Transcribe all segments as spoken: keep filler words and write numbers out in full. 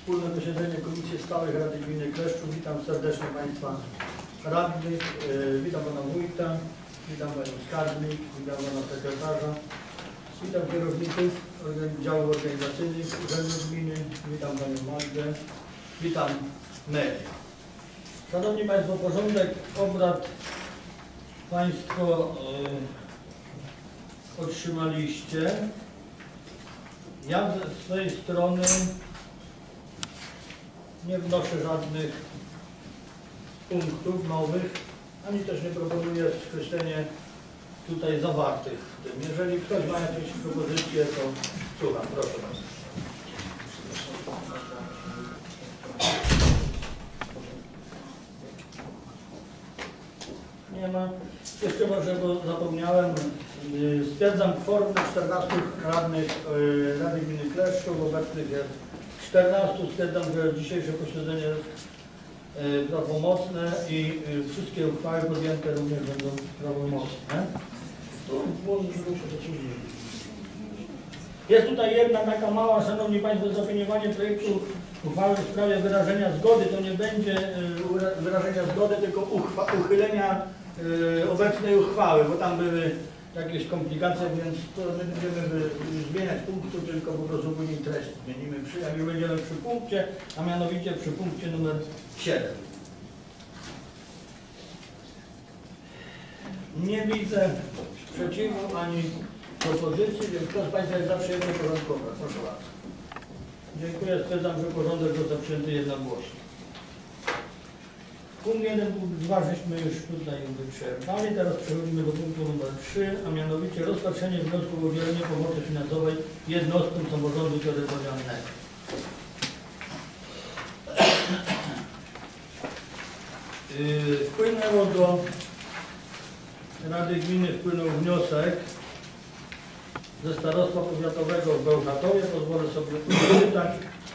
Wspólne posiedzenie Komisji Stałych Rady Gminy Kleszczów. Witam serdecznie Państwa radnych, yy, witam Pana Wójta, witam Panią Skarbnik, witam Pana Sekretarza, witam kierowników działów organizacyjnych Urzędu Gminy, witam Panią Magdę, witam medię. Szanowni Państwo, porządek obrad Państwo yy, otrzymaliście. Ja ze swojej strony nie wnoszę żadnych punktów nowych, ani też nie proponuję skreślenie tutaj zawartych w tym. Jeżeli ktoś ma jakieś propozycje, to słucham, proszę bardzo. Nie ma. Jeszcze może, bo zapomniałem, stwierdzam kworum czternastu radnych Rady Gminy Kleszczów. Obecnych jest czternastu. Stwierdzam, że dzisiejsze posiedzenie jest prawomocne i wszystkie uchwały podjęte również będą prawomocne. Jest tutaj jedna taka mała, Szanowni Państwo, zaopiniowanie projektu uchwały w sprawie wyrażenia zgody. To nie będzie wyrażenia zgody, tylko uchylenia obecnej uchwały, bo tam były jakieś komplikacje, więc to nie będziemy zmieniać punktu, tylko po prostu później treść zmienimy. Jak już będziemy przy punkcie, a mianowicie przy punkcie numer siedem. Nie widzę sprzeciwu ani propozycji, więc kto z Państwa jest za przyjęciem porządku obrad? Proszę bardzo. Dziękuję. Stwierdzam, że porządek został przyjęty jednogłośnie. Punkt jeden, punkt dwa żeśmy już tutaj wyczerpali. Teraz przechodzimy do punktu numer trzy, a mianowicie rozpatrzenie wniosku o udzielenie pomocy finansowej jednostkom samorządu terytorialnego. Yy, wpłynęło do Rady Gminy wpłynął wniosek ze Starostwa Powiatowego w Bełchatowie. Pozwolę sobie przeczytać.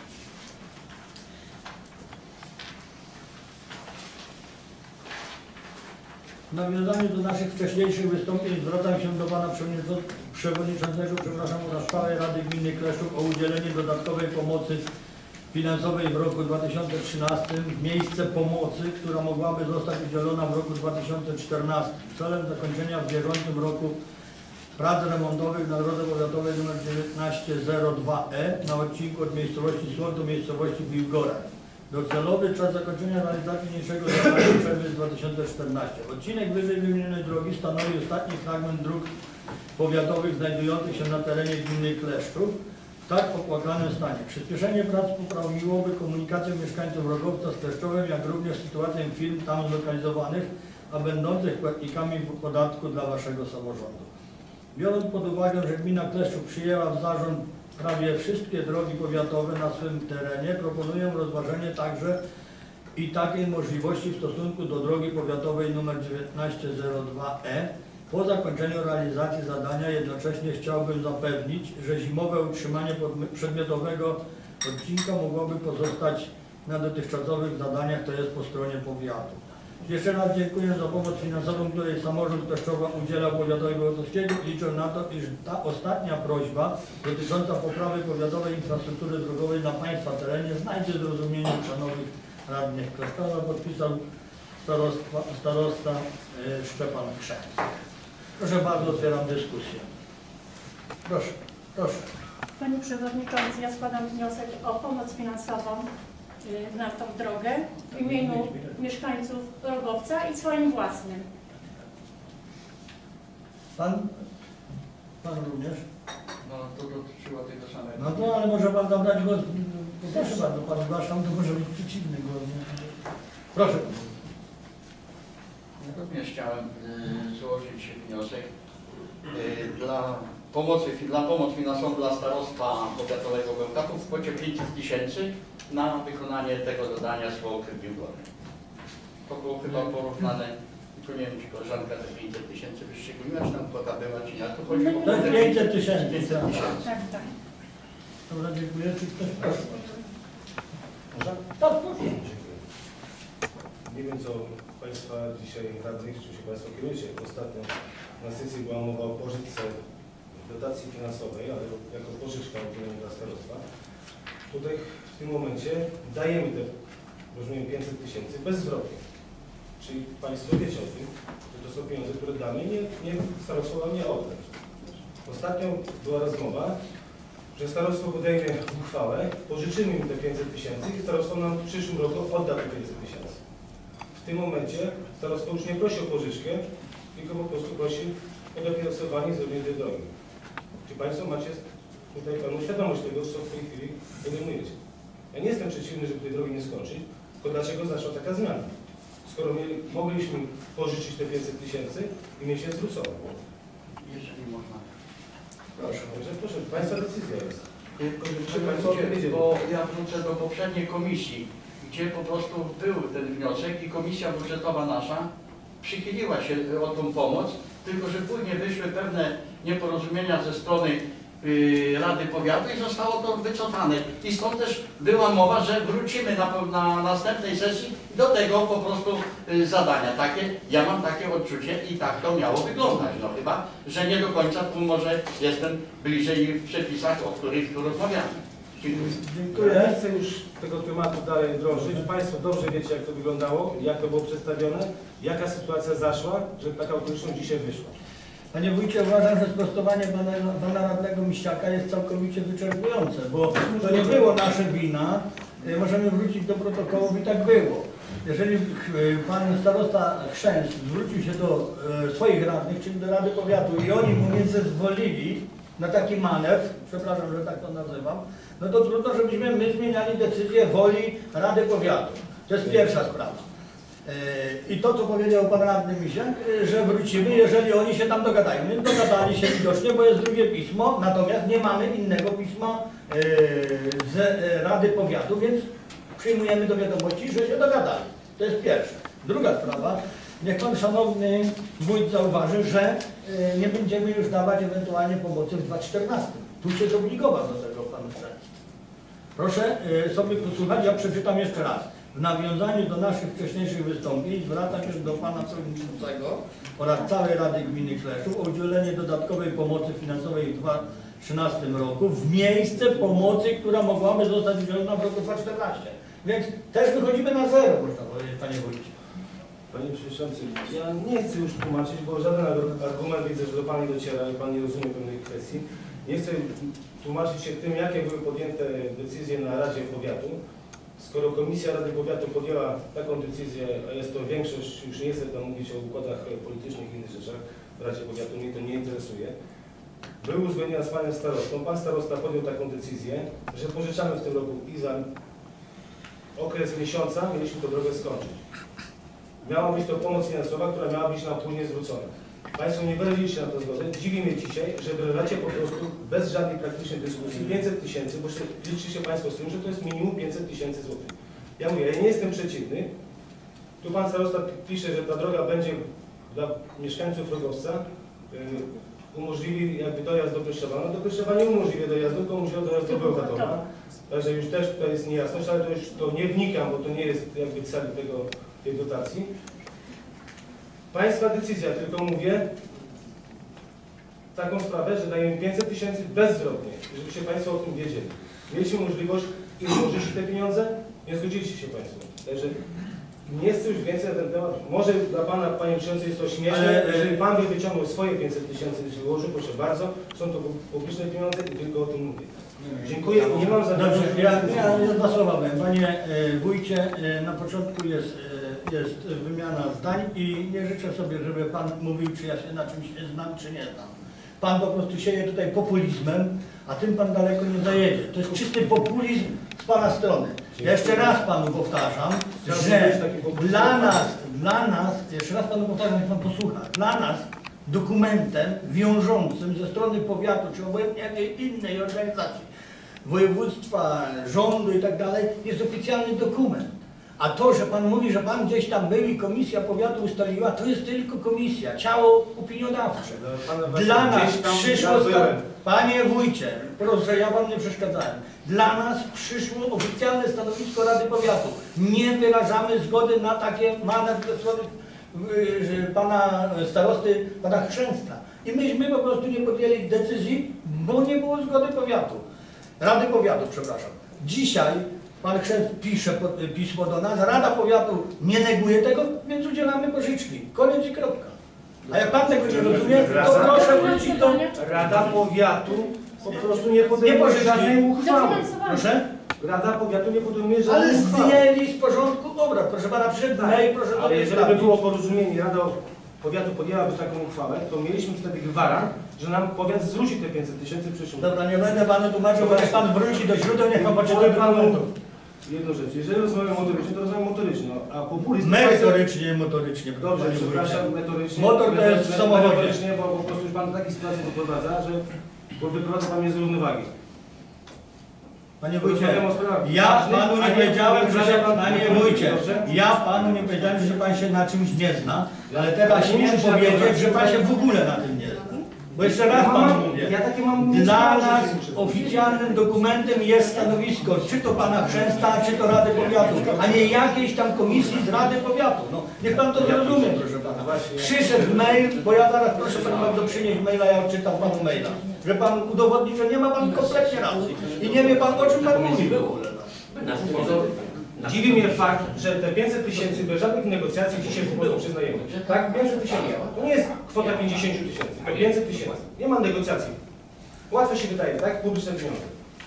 W nawiązaniu do naszych wcześniejszych wystąpień zwracam się do Pana Przewodniczącego przepraszam, Stałej Rady Gminy Kleszczów o udzielenie dodatkowej pomocy finansowej w roku dwa tysiące trzynastym w miejsce pomocy, która mogłaby zostać udzielona w roku dwa tysiące czternastym celem zakończenia w bieżącym roku prac remontowych na drodze powiatowej nr dziewiętnaście zero dwa E na odcinku od miejscowości Słod do miejscowości Wilgora. Docelowy czas zakończenia realizacji niniejszego zadania jest dwa tysiące czternasty. Odcinek wyżej wymienionej drogi stanowi ostatni fragment dróg powiatowych znajdujących się na terenie gminy Kleszczów w tak opłakanym stanie. Przyspieszenie prac poprawiłoby komunikację mieszkańców Rogowca z Kleszczowem, jak również sytuację firm tam zlokalizowanych, a będących płatnikami podatku dla Waszego samorządu. Biorąc pod uwagę, że gmina Kleszczów przyjęła w zarząd prawie wszystkie drogi powiatowe na swym terenie, proponuję rozważenie także i takiej możliwości w stosunku do drogi powiatowej nr dziewiętnaście zero dwa E. Po zakończeniu realizacji zadania jednocześnie chciałbym zapewnić, że zimowe utrzymanie przedmiotowego odcinka mogłoby pozostać na dotychczasowych zadaniach, to jest po stronie powiatu. Jeszcze raz dziękuję za pomoc finansową, której samorząd Kleszczowa udziela powiatowi bełchatowskiego i liczę na to, iż ta ostatnia prośba dotycząca poprawy powiatowej infrastruktury drogowej na Państwa terenie znajdzie zrozumienie szanownych radnych Kleszczowa. Podpisał starosta, starosta yy, Szczepan Krzęs. Proszę bardzo, otwieram dyskusję. Proszę, proszę. Panie Przewodniczący, ja składam wniosek o pomoc finansową na tą drogę w imieniu mieszkańców Rogowca i swoim własnym. Pan? Pan również? No to dotyczyło tego samego. No to, ale może Pan zabrać głos. Proszę bardzo, Pan zgłaszam, to może być przeciwny głos. Proszę. Ja również chciałem y, złożyć wniosek y, dla pomocy, dla pomoc finansową dla Starostwa Powiatowego Bełchatów w kwocie pięćset tysięcy na wykonanie tego zadania z Wołkry Wilgory. To było chyba porównane, tylko nie wiem, czy koleżanka te pięćset tysięcy wyszczególniła, czy tam kwota była, czy nie. To chodzi o to jest pięćset tysięcy. pięćset tysięcy. Tak, tak. Dobra, dziękuję. Czy ktoś proszę? Tak, proszę. Nie wiem, co Państwa dzisiaj radnych, czy się Państwo kierujecie. Ostatnio na sesji była mowa o pożyczce dotacji finansowej, ale jako pożyczka udzielona dla starostwa. Tutaj w w tym momencie dajemy te, rozumiem, pięćset tysięcy bezzwrotnie. Czyli Państwo wiecie o tym, że to są pieniądze, które dla mnie nie, nie starostwo ma nie oddać. Ostatnio była rozmowa, że starostwo podejmie uchwałę, pożyczymy im te pięćset tysięcy i starostwo nam w przyszłym roku odda te pięćset tysięcy. W tym momencie starostwo już nie prosi o pożyczkę, tylko po prostu prosi o dofinansowanie i zrobienie tej drogi. Czy Państwo macie tutaj pełną świadomość tego, co w tej chwili podejmujecie? Ja nie jestem przeciwny, żeby tej drogi nie skończyć, tylko dlaczego zaszła taka zmiana? Skoro mieli, mogliśmy pożyczyć te pięćset tysięcy i mieć je zwrócone. Jeżeli można. Proszę. Także proszę, Państwa decyzja jest. Tylko, Czy Państwo odpowiedzieli? bo ja wrócę do poprzedniej komisji, gdzie po prostu był ten wniosek i komisja budżetowa nasza przychyliła się o tą pomoc, tylko że później wyszły pewne nieporozumienia ze strony yy, Rady Powiatu i zostało to wycofane. I stąd też była mowa, że wrócimy na, na następnej sesji do tego po prostu yy, zadania. Takie, ja mam takie odczucie i tak to miało wyglądać. No chyba, że nie do końca tu może jestem bliżej w przepisach, o których tu rozmawiamy. Dziękuję. Dziękuję. Ja nie chcę już tego tematu dalej drążyć. Państwo dobrze wiecie, jak to wyglądało, jak to było przedstawione, jaka sytuacja zaszła, żeby taka okoliczność dzisiaj wyszła. Panie wójcie, uważam, że sprostowanie pana, pana radnego Miściaka jest całkowicie wyczerpujące, bo to nie było nasze wina. Y, Możemy wrócić do protokołów i tak było. Jeżeli y, pan starosta Chrzęs zwrócił się do y, swoich radnych, czyli do Rady Powiatu i oni mu nie zezwolili na taki manewr, przepraszam, że tak to nazywam, no to trudno, żebyśmy my zmieniali decyzję woli Rady Powiatu. To jest pierwsza sprawa. I to, co powiedział pan radny Misiak, że wrócimy, jeżeli oni się tam dogadają. Więc dogadali się widocznie, bo jest drugie pismo, natomiast nie mamy innego pisma z Rady Powiatu, więc przyjmujemy do wiadomości, że się dogadali. To jest pierwsze. Druga sprawa, niech pan szanowny wójt zauważy, że nie będziemy już dawać ewentualnie pomocy w dwa tysiące czternastym. Tu się zobligował do tego pan Szczęsny. Proszę sobie posłuchać, ja przeczytam jeszcze raz. W nawiązaniu do naszych wcześniejszych wystąpień zwracam się do Pana Przewodniczącego oraz całej Rady Gminy Kleszów o udzielenie dodatkowej pomocy finansowej w dwa tysiące trzynastym roku w miejsce pomocy, która mogłaby zostać udzielona w roku dwa tysiące czternastym. Więc też wychodzimy na zero, można powiedzieć, Panie Wójcie. Panie Przewodniczący, ja nie chcę już tłumaczyć, bo żaden argument widzę, że do Pana nie dociera i Pan nie rozumie pewnej kwestii. Nie chcę tłumaczyć się tym, jakie były podjęte decyzje na Radzie Powiatu. Skoro Komisja Rady Powiatu podjęła taką decyzję, a jest to większość, już nie chcę tam mówić o układach politycznych i innych rzeczach, w Radzie Powiatu mnie to nie interesuje, był uzgodniona z Panem Starostą. Pan Starosta podjął taką decyzję, że pożyczamy w tym roku i za okres miesiąca mieliśmy tę drogę skończyć. Miała być to pomoc finansowa, która miała być nam później zwrócona. Państwo nie wyraziliście na to zgodę. Dziwi mnie dzisiaj, że wyrażacie po prostu bez żadnej praktycznej dyskusji pięćset tysięcy, bo liczy się Państwo z tym, że to jest minimum pięćset tysięcy złotych. Ja mówię, ja nie jestem przeciwny. Tu Pan Starosta pisze, że ta droga będzie dla mieszkańców Rogowca yy, umożliwi jakby dojazd do Pryszczowa. No do Pryszczowa nie umożliwia dojazdu, tylko umożliwia dojazd do Bełchatowa. Także już też tutaj jest niejasność, ale to już to nie wnikam, bo to nie jest jakby cel tego, tej dotacji. Państwa decyzja, tylko mówię taką sprawę, że dajemy pięćset tysięcy bezzwrotnie, żebyście Państwo o tym wiedzieli. Mieliście możliwość im pożyczyć te pieniądze, nie zgodziliście się Państwo. Także nie chcę już więcej na ten temat. Może dla Pana, Panie Przewodniczący, jest to śmieszne, Ale, jeżeli Pan by wyciągnął swoje pięćset tysięcy i wyłożył, proszę bardzo, są to publiczne pieniądze i tylko o tym mówię. Dziękuję i nie mam za Dobrze, ja, ja, ja dwa słowa powiem. Panie e, wójcie, e, na początku jest, e, jest wymiana zdań i nie życzę sobie, żeby Pan mówił, czy ja się na czymś znam, czy nie znam. Pan po prostu sieje tutaj populizmem, a tym Pan daleko nie zajedzie. To jest czysty populizm z Pana strony. Ja jeszcze raz Panu powtarzam, że dla nas, dla nas, jeszcze raz Panu powtarzam, niech Pan posłucha, dla nas dokumentem wiążącym ze strony powiatu, czy obojętnie jakiej innej organizacji, województwa, rządu i tak dalej, jest oficjalny dokument. A to, że Pan mówi, że Pan gdzieś tam był i komisja powiatu ustaliła, to jest tylko komisja, ciało opiniodawcze. Dla nas przyszło, Panie wójcie, proszę, ja Wam nie przeszkadzałem. Dla nas przyszło oficjalne stanowisko Rady Powiatu. Nie wyrażamy zgody na takie manewry ze strony Pana starosty, Pana Chrzęsta. I myśmy po prostu nie podjęli decyzji, bo nie było zgody powiatu. Rady Powiatu, przepraszam. Dzisiaj Pan Chrzest pisze pod, pismo do nas, Rada Powiatu nie neguje tego, więc udzielamy pożyczki. Koniec i kropka. A jak Pan tego nie rozumie, to proszę wrócić do... Rada Powiatu po prostu nie Nie podejmuje pożyczki. żadnej uchwały. Dofinansowanie. Proszę? Rada Powiatu nie podejmuje Ale żadnej uchwały. zdjęli z porządku obrad. Proszę Pana, przyszedł mail, proszę Ale sobie jeżeli by sprawdzić. było porozumienie, Rada Powiatu podjęłaby taką uchwałę, to mieliśmy wtedy gwarant, że nam powiat zwróci te pięćset tysięcy w przyszłym roku. Dobra, nie będę Panu tłumaczył, bo jak Pan wróci do źródeł, niech Pan poczyta dokumentów. Jedną rzecz, jeżeli rozmawiamy motorycznie, to rozmawiamy motorycznie, no, a populizm... Merytorycznie, motorycznie. Dobrze, panie przepraszam, wójcie. metorycznie. Motor to jest w samochodzie. Metorycznie, bo po prostu już Pan do takiej sytuacji doprowadza, że bo wyprowadza Pan mnie z równowagi. Panie wójcie, Rozmawiamy o sprawach ja ważnych, Panu a nie nie powiedziałem, że się... Pan- Panie wójcie, ja Panu nie powiedziałem, że Pan się na czymś nie zna, ale teraz Nie śmiem muszę się powiedzieć, nazywać. że Pan się w ogóle na tym nie zna. Bo jeszcze raz Ja Panu mam- mówię. Ja takie mam... Dla nie nas wiem, czy- oficjalnym dokumentem jest stanowisko, czy to Pana Chrzęsta, czy to Rady Powiatu, a nie jakiejś tam komisji z Rady Powiatu. No, niech Pan to zrozumie, proszę Pana. Przyszedł mail, bo ja zaraz proszę Pana bardzo przynieść maila, ja odczytam Panu maila. Że Pan udowodni, że nie ma Pan kompletnie racji. I nie wie Pan, o czym Pan mówi w ogóle. Dziwi mnie fakt, że te pięćset tysięcy bez żadnych negocjacji dzisiaj po prostu przyznajemy. Tak? pięćset tysięcy. To nie jest kwota pięćdziesiąt tysięcy, to pięćset tysięcy. Nie ma negocjacji. Łatwo się wydaje, tak? Publiczne pieniądze.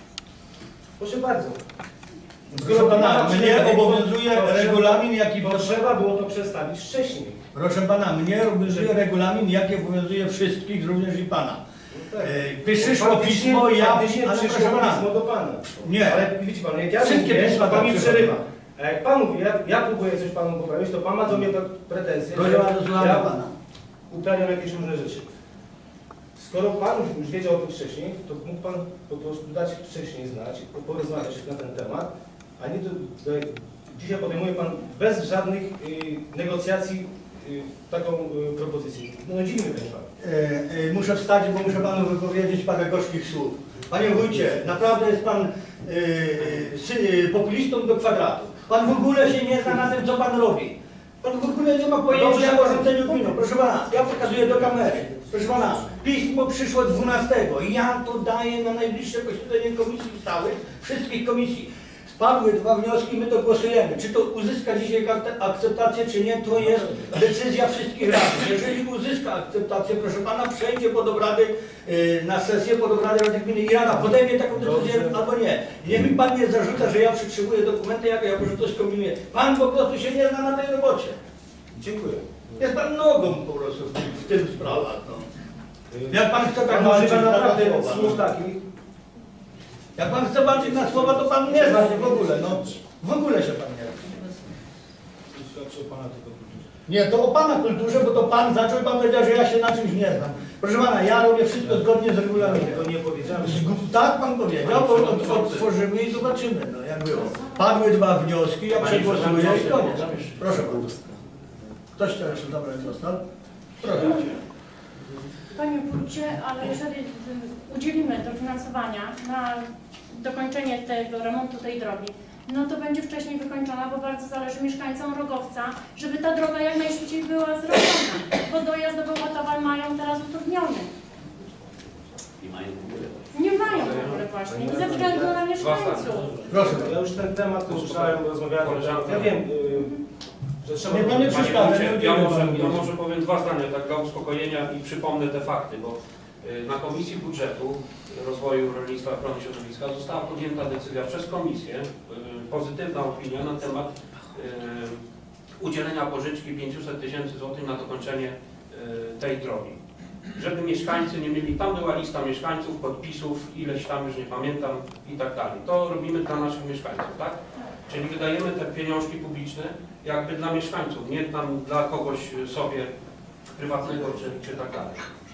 Proszę bardzo. Proszę Pana, mnie obowiązuje regulamin, jaki... To trzeba było to przedstawić wcześniej. Proszę Pana, mnie obowiązuje regulamin, jaki obowiązuje wszystkich, również i Pana. No tak. Yy, Przyszło pismo, ja... Faktycznie Ale proszę przyszło Pana, pismo do Pana. Nie. Ale widzi Pan, jak ja Wszystkie mówię, pisma to Pan tak mi przychodzą. przerywa. A jak Pan mówi, ja, ja próbuję coś Panu poprawić, to Pan ma do mnie pretensje, proszę że bardzo, słuchamy ja Pana. uprawiam jakieś różne rzeczy. Skoro Pan już wiedział o tym wcześniej, to mógł Pan po prostu dać wcześniej znać, porozmawiać na ten temat, a nie to, to dzisiaj podejmuje Pan bez żadnych y, negocjacji y, taką y, propozycję. No dziwny ten fakt. E, e, muszę wstać, bo muszę Panu wypowiedzieć parę gorzkich słów. Panie wójcie, naprawdę jest Pan e, e, sy, e, populistą do kwadratu. Pan w ogóle się nie zna na tym, co Pan robi. Pan w ogóle nie ma pojęcia o rządzeniu gminą. Proszę Pana, ja pokazuję do kamery. Proszę Pana, pismo przyszło dwunastego. Ja to daję na najbliższe posiedzenie komisji stałych, wszystkich komisji. Spadły dwa wnioski, my to głosujemy. Czy to uzyska dzisiaj akceptację, czy nie, to jest decyzja wszystkich radnych. Jeżeli uzyska akceptację, proszę Pana, przejdzie pod obrady, yy, na sesję pod obrady Rady Gminy i Rada podejmie taką decyzję Dobrze. albo nie. Niech mi Pan nie zarzuca, że ja przytrzymuję dokumenty, jako ja może coś kombinuję. Pan po prostu się nie zna na tej robocie. Dziękuję. Jest Pan nogą po prostu w, tym- w tym sprawach. No. Jak Pan chce tak Pan walczyć używa na naprawdę słowa, słów no. takich. Jak Pan chce walczyć na słowa, to Pan nie zna się w ogóle. No. W ogóle się Pan nie zna. Świadczy o Pana tylko kulturze. Nie, to o Pana kulturze, bo to Pan zaczął i Pan powiedział, że ja się na czymś nie znam. Proszę Pana, ja robię wszystko zgodnie z regulaminem. Tego nie powiedziałem. Z- Tak Pan powiedział, bo od, otworzymy i zobaczymy, no jak było. Padły dwa wnioski, ja przegłosuję i koniec. Proszę bardzo. Ktoś chce jeszcze zabrać głos, no? Proszę. Panie wójcie, ale jeżeli y, udzielimy dofinansowania na dokończenie tego remontu tej drogi, no to będzie wcześniej wykończona, bo bardzo zależy mieszkańcom Rogowca, żeby ta droga jak najszybciej była zrobiona, bo dojazd do Bełchatowa mają teraz utrudniony. Nie mają w ogóle. Nie mają w ogóle właśnie, ze względu na mieszkańców. Proszę. Ja już ten temat usłyszałem, rozmawiałem. Ja wiem, y, że trzeba... Nie, Panie Panie przeszkadza, wójcie, nie ja udzielę może, Panu ja głosu. może powiem dwa zdania tak dla uspokojenia i przypomnę te fakty, bo y, na Komisji Budżetu Rozwoju Rolnictwa i Ochrony Środowiska została podjęta decyzja przez Komisję, y, pozytywna opinia na temat y, udzielenia pożyczki pięćset tysięcy złotych na dokończenie y, tej drogi. Żeby mieszkańcy nie mieli, tam była lista mieszkańców, podpisów, ileś tam już nie pamiętam i tak dalej. To robimy dla naszych mieszkańców, tak? Czyli wydajemy te pieniążki publiczne jakby dla mieszkańców, nie tam dla kogoś sobie prywatnego czy, czy tak dalej.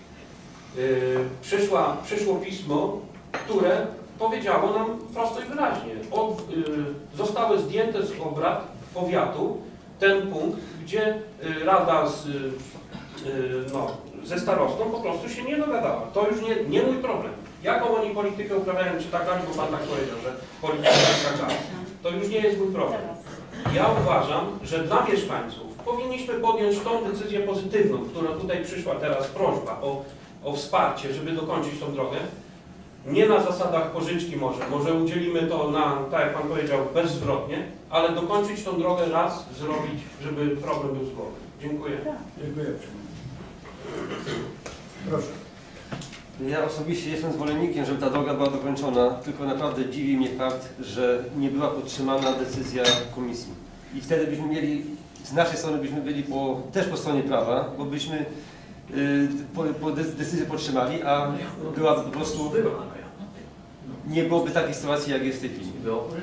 Yy, przyszła, przyszło pismo, które powiedziało nam prosto i wyraźnie, od, yy, zostały zdjęte z obrad powiatu ten punkt, gdzie yy, Rada z, yy, no, ze starostą po prostu się nie dogadała. To już nie, nie mój problem. Jaką oni politykę uprawiają, czy tak dalej, bo Pan tak powiedział, że polityka jest taka. To już nie jest mój problem. Ja uważam, że dla mieszkańców powinniśmy podjąć tą decyzję pozytywną, która tutaj przyszła teraz, prośba o, o wsparcie, żeby dokończyć tą drogę. Nie na zasadach pożyczki może, może udzielimy to na, tak jak Pan powiedział, bezzwrotnie, ale dokończyć tą drogę raz, zrobić, żeby problem był zgodny. Dziękuję. Dziękuję. Proszę. Ja osobiście jestem zwolennikiem, żeby ta droga była dokończona, tylko naprawdę dziwi mnie fakt, że nie była podtrzymana decyzja komisji. I wtedy byśmy mieli, z naszej strony byśmy byli po, też po stronie prawa, bo byśmy y, po, po decyzję podtrzymali, a była po prostu, nie byłoby takiej sytuacji, jak jest w tej chwili.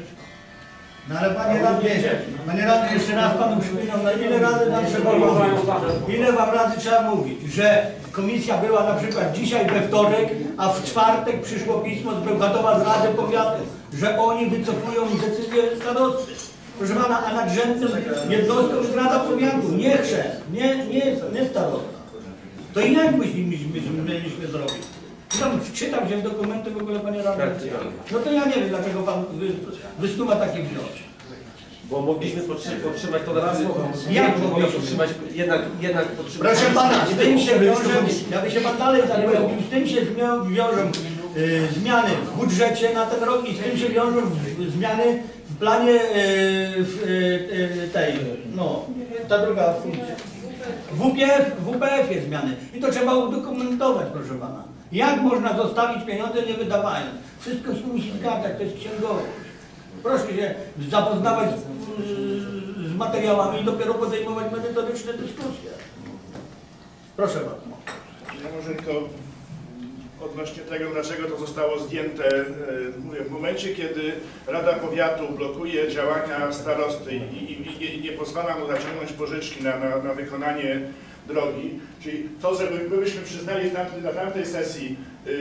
No ale panie radny, panie radny, jeszcze raz panu przypominam, na ile razy wam trzeba mówić, ile wam razy trzeba mówić, że komisja była na przykład dzisiaj we wtorek, a w czwartek przyszło pismo z Bełchatowa z Rady Powiatu, że oni wycofują decyzję starosty. Proszę pana, a nadrzędną jednostką jest Rada Powiatu, nie chrzest, nie, nie, nie starosta. To i jak byśmy mieliśmy zrobić? Tam wczytam się w dokumenty w ogóle, panie radny. No to ja nie wiem, dlaczego pan wy, wysuwa taki wniosek. Bo mogliśmy podtrzymać, podtrzymać to raz. Jak mogliśmy podtrzymać, jednak, jednak podtrzymać. Proszę pana, z tym się wiążą, jakby się pan dalej zagłębił, z tym się wiążą y, zmiany w budżecie na ten rok i z tym się wiążą w, zmiany w planie y, w, y, y, tej, no, ta druga funkcja. W P F, w P F jest zmiany i to trzeba udokumentować, proszę pana. Jak można zostawić pieniądze nie wydawając? Wszystko się musi zgadzać, to jest księgowość. Proszę się zapoznawać z, z materiałami i dopiero podejmować merytoryczne dyskusje. Proszę bardzo. Ja może tylko odnośnie tego, dlaczego to zostało zdjęte. Mówię, w momencie, kiedy Rada Powiatu blokuje działania starosty i, i, i nie pozwala mu zaciągnąć pożyczki na, na, na wykonanie drogi, czyli to, że my byśmy przyznali tamty, na tamtej sesji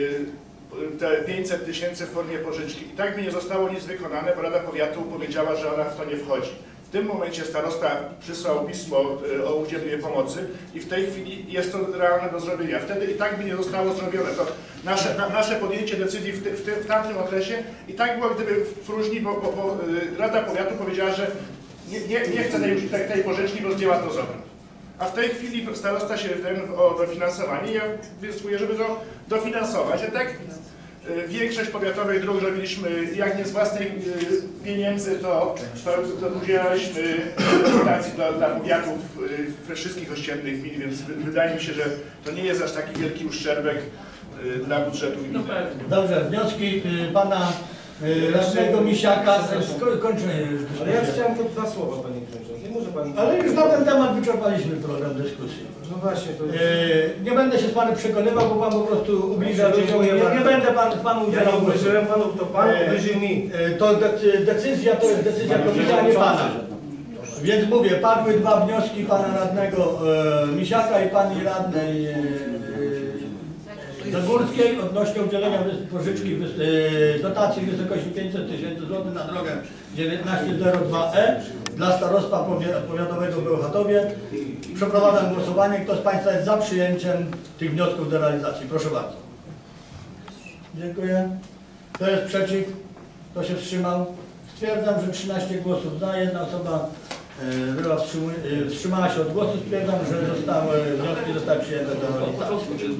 te pięćset tysięcy w formie pożyczki i tak by nie zostało nic wykonane, bo Rada Powiatu powiedziała, że ona w to nie wchodzi. W tym momencie starosta przysłał pismo o udzielenie pomocy i w tej chwili jest to realne do zrobienia. Wtedy i tak by nie zostało zrobione. To nasze, na, nasze podjęcie decyzji w, ty, w, ty, w tamtym okresie i tak było, gdyby w próżni, bo, bo, bo Rada Powiatu powiedziała, że nie, nie, nie chce tej, tej, tej pożyczki, bo zdjęła to z obręb. A w tej chwili starosta się ten o dofinansowanie i ja wnioskuję, żeby to dofinansować. A tak większość powiatowych dróg robiliśmy jak nie z własnych pieniędzy, to, to, to udzielaliśmy dotacji dla, dla powiatów we wszystkich ościennych gmin, więc wydaje mi się, że to nie jest aż taki wielki uszczerbek dla budżetu gminy. Dobrze, wnioski pana radnego Misiaka, kończę. Ale ja chciałem tylko dwa słowa, panie przewodniczący. Nie może pan... Ale już na ten temat wyczerpaliśmy program dyskusji. No właśnie, to jest... E, nie będę się z panem przekonywał, bo pan po prostu ubliża ludziom. Nie, nie będę pan, panu Ja udzielał nie głosu. ubliżyłem panu, to pan ubliżył mi. E, to de, decyzja to jest decyzja komisji, a nie pana. Więc mówię, padły dwa wnioski pana radnego e, Misiaka i pani radnej e, Zagórskiej odnośnie udzielenia pożyczki e, dotacji w wysokości pięćset tysięcy złotych na drogę dziewiętnaście zero dwa E dla starostwa powiatowego w Bełchatowie. Przeprowadzam głosowanie. Kto z państwa jest za przyjęciem tych wniosków do realizacji? Proszę bardzo. Dziękuję. Kto jest przeciw? Kto się wstrzymał? Stwierdzam, że trzynaście głosów za, jedna osoba e, była wstrzymu, e, wstrzymała się od głosu. Stwierdzam, że zostały, wnioski zostały przyjęte do realizacji.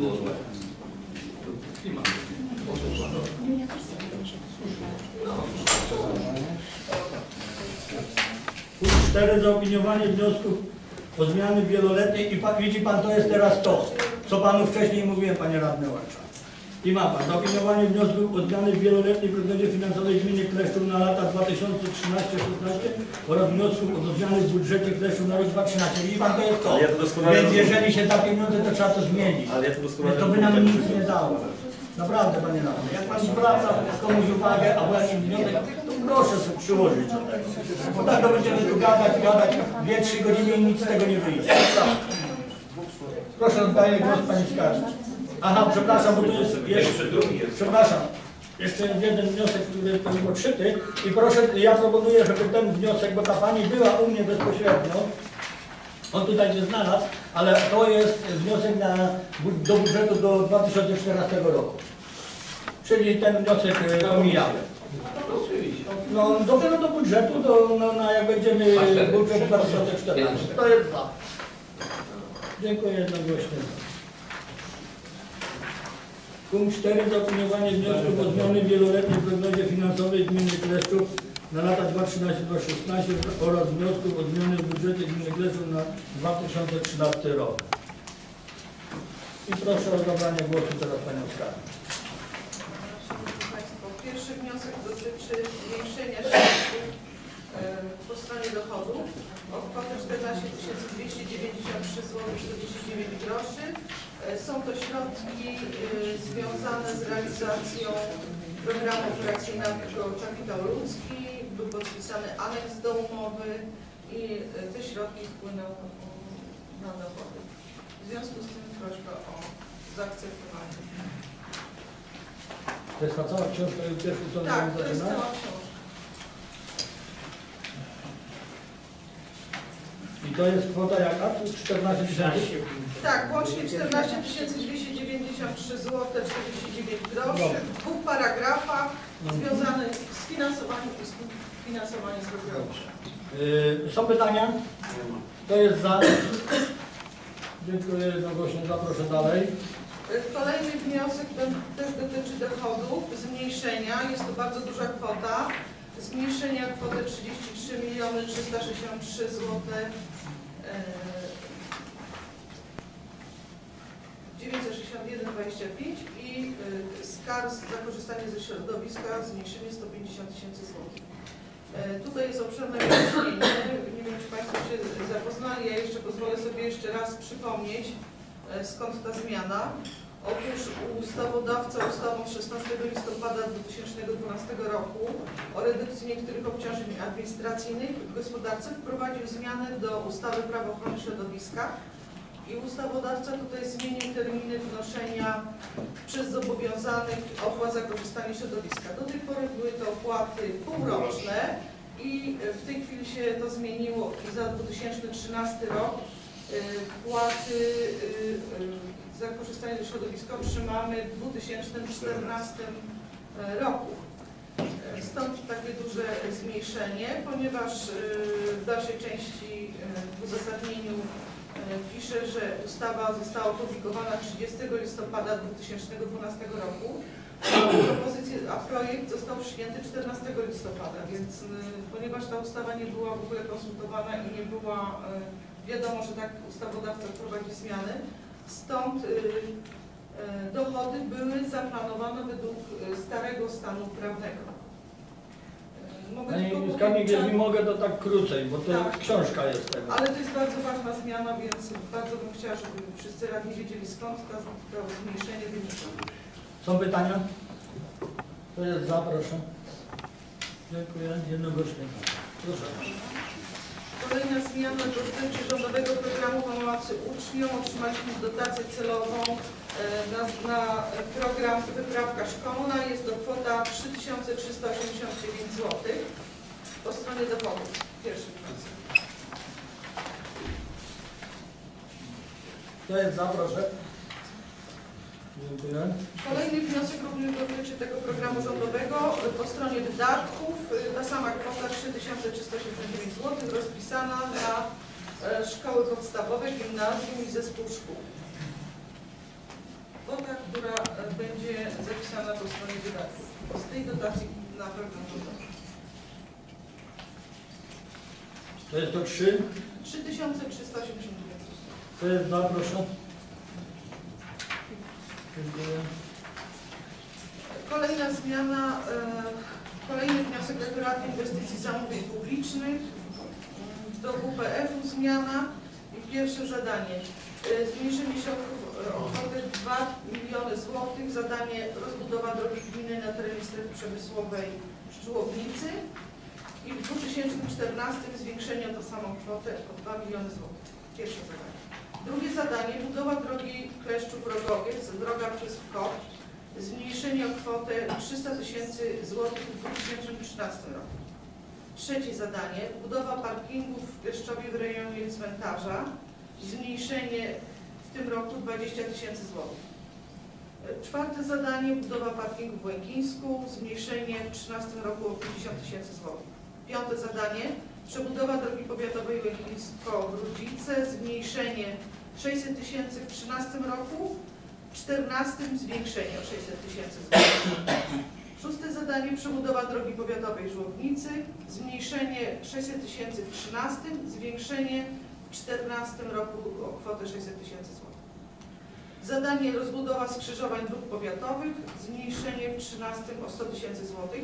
Punkt cztery. Zaopiniowanie wniosków o zmiany wieloletniej i pan, widzi pan, to jest teraz to, co panu wcześniej mówiłem, panie radny Łęcza. I ma pan zaopiniowanie wniosków o zmiany w wieloletniej prognozie finansowej gminy Kleszczów na lata dwa tysiące trzynaście do dwa tysiące szesnaście oraz wniosków o zmiany w budżecie Kleszczów na rok dwa tysiące trzynaście. Widzi pan, to jest to. Ale ja to doskonale Więc rozumiem. jeżeli się da pieniądze, to trzeba to zmienić. Ale ja to doskonale Więc to by nam nic nie dało. Naprawdę, panie radny. Jak pan zwraca komuś uwagę, albo jakiś wniosek, to proszę sobie przyłożyć do tego. Bo tak to będziemy tu gadać, gadać dwie trzy godziny i nic z tego nie wyjdzie. Proszę, oddaję głos pani Skarży. Aha, przepraszam, bo tu jest jeszcze, przepraszam, jeszcze jest jeden wniosek, który jest podszyty i proszę, ja proponuję, żeby ten wniosek, bo ta pani była u mnie bezpośrednio, on tutaj się znalazł, ale to jest wniosek na, do budżetu do dwa tysiące czternastego roku. Czyli ten wniosek omijamy. No dopiero do budżetu, do, no, na jak będziemy budżet dwa tysiące czternasty. To jest za. Dziękuję jednogłośnie. Punkt cztery. Zaopiniowanie wniosków o zmiany w wieloletniej prognozie finansowej gminy Kleszczów na lata dwa tysiące trzynaście do dwa tysiące szesnaście oraz wniosków o zmiany w budżecie gminy Kleszczów na dwa tysiące trzynasty rok. I proszę o zabranie głosu teraz Panią Skarbnik. Szanowni Państwo, pierwszy wniosek dotyczy zwiększenia środków e, po stronie dochodów o kwotę czternaście tysięcy dwieście dziewięćdziesiąt trzy złotych czterdzieści dziewięć groszy. E, Są to środki e, związane z realizacją programu operacyjnego Kapitał Ludzki. Był podpisany aneks do umowy i e, te środki wpłyną na dochody. W związku z tym prośba o zaakceptowanie. To jest ta cała książka, pierwszy co Tak, to jest zaczyna? cała książka. I to jest kwota jaka? czternaście tysięcy? Tak, łącznie czternaście tysięcy dwieście dziewięćdziesiąt trzy złote czterdzieści dziewięć groszy w dwóch paragrafach związanych z finansowaniem i z finansowaniem z programu. Yy, są pytania? To jest za. Dziękuję jednogłośnie, zaproszę dalej. Kolejny wniosek ten też dotyczy dochodów, zmniejszenia, jest to bardzo duża kwota, zmniejszenia kwoty trzydzieści trzy miliony trzysta sześćdziesiąt trzy złote dziewięćset sześćdziesiąt jeden dwadzieścia pięć i skarg za korzystanie ze środowiska zmniejszenie sto pięćdziesiąt tysięcy złotych. Tutaj jest obszerne wyjaśnienie, nie wiem czy Państwo się zapoznali, ja jeszcze pozwolę sobie jeszcze raz przypomnieć, skąd ta zmiana. Otóż ustawodawca ustawą z szesnastego listopada dwa tysiące dwunastego roku o redukcji niektórych obciążeń administracyjnych w gospodarce wprowadził zmiany do ustawy Prawo ochrony środowiska i ustawodawca tutaj zmienił terminy wnoszenia przez zobowiązanych opłat za korzystanie środowiska. Do tej pory były to opłaty półroczne i w tej chwili się to zmieniło i za dwa tysiące trzynasty rok płaty za korzystanie ze środowiska otrzymamy w dwa tysiące czternastym roku. Stąd takie duże zmniejszenie, ponieważ w dalszej części w uzasadnieniu pisze, że ustawa została opublikowana trzydziestego listopada dwa tysiące dwunastego roku, a, propozycje, a projekt został przyjęty czternastego listopada, więc ponieważ ta ustawa nie była w ogóle konsultowana i nie była wiadomo, że tak ustawodawca wprowadzi zmiany, stąd y, y, dochody były zaplanowane według starego stanu prawnego. Y, mogę Pani tylko Skarbnik, powiedzieć, jeśli mogę, to tak krócej, bo to Tak. książka jest tego. ale to jest bardzo ważna zmiana, więc bardzo bym chciała, żeby wszyscy radni wiedzieli, skąd ta, to zmniejszenie wynika. Są pytania? To jest za, proszę. Dziękuję. Jednogłośnie. Proszę. Kolejna zmiana dotyczy rządowego programu pomocy uczniom. Otrzymaliśmy dotację celową e, na, na program Wyprawka Szkolna. Jest to kwota trzy tysiące trzysta osiemdziesiąt dziewięć złotych po stronie dochodów. Pierwszy wniosek. To jest za, proszę. Dziękuję. Kolejny wniosek również dotyczy tego programu rządowego. Po stronie wydatków ta sama kwota trzy tysiące trzysta osiemdziesiąt dziewięć złotych rozpisana na szkoły podstawowe, gimnazjum i zespół szkół. Kwota, która będzie zapisana po stronie wydatków. Z tej dotacji na program rządowy. To jest to trzy. trzy tysiące trzysta osiemdziesiąt dziewięć złotych. To jest za, proszę. Dziękuję. Kolejna zmiana, e, kolejny wniosek referatu inwestycji zamówień publicznych. Do W P F-u zmiana i pierwsze zadanie. E, zmniejszenie środków o kwotę dwa miliony złotych. Zadanie rozbudowa drogi gminy na terenie strefy przemysłowej Żłobnicy. I w dwa tysiące czternastym zwiększenie o tą samą kwotę o dwa miliony złotych. Pierwsze zadanie. Drugie zadanie, budowa drogi Kleszczów-Rogowiec, droga przez Wkop, zmniejszenie o kwotę trzysta tysięcy złotych w dwa tysiące trzynastym roku. Trzecie zadanie, budowa parkingów w Pieszczowie w rejonie cmentarza, zmniejszenie w tym roku dwadzieścia tysięcy złotych. Czwarte zadanie, budowa parkingu w Łękińsku, zmniejszenie w trzynastym roku o pięćdziesiąt tysięcy złotych. Piąte zadanie, przebudowa drogi powiatowej Łękińsko-Grudzice, zmniejszenie sześćset tysięcy w trzynastym roku W czternastym zwiększenie o sześćset tysięcy złotych. Szóste zadanie przebudowa drogi powiatowej Żłobnicy, zmniejszenie sześćset tysięcy w trzynastym, zwiększenie w czternastym roku o kwotę sześćset tysięcy złotych. Zadanie rozbudowa skrzyżowań dróg powiatowych, zmniejszenie w trzynastym o sto tysięcy złotych.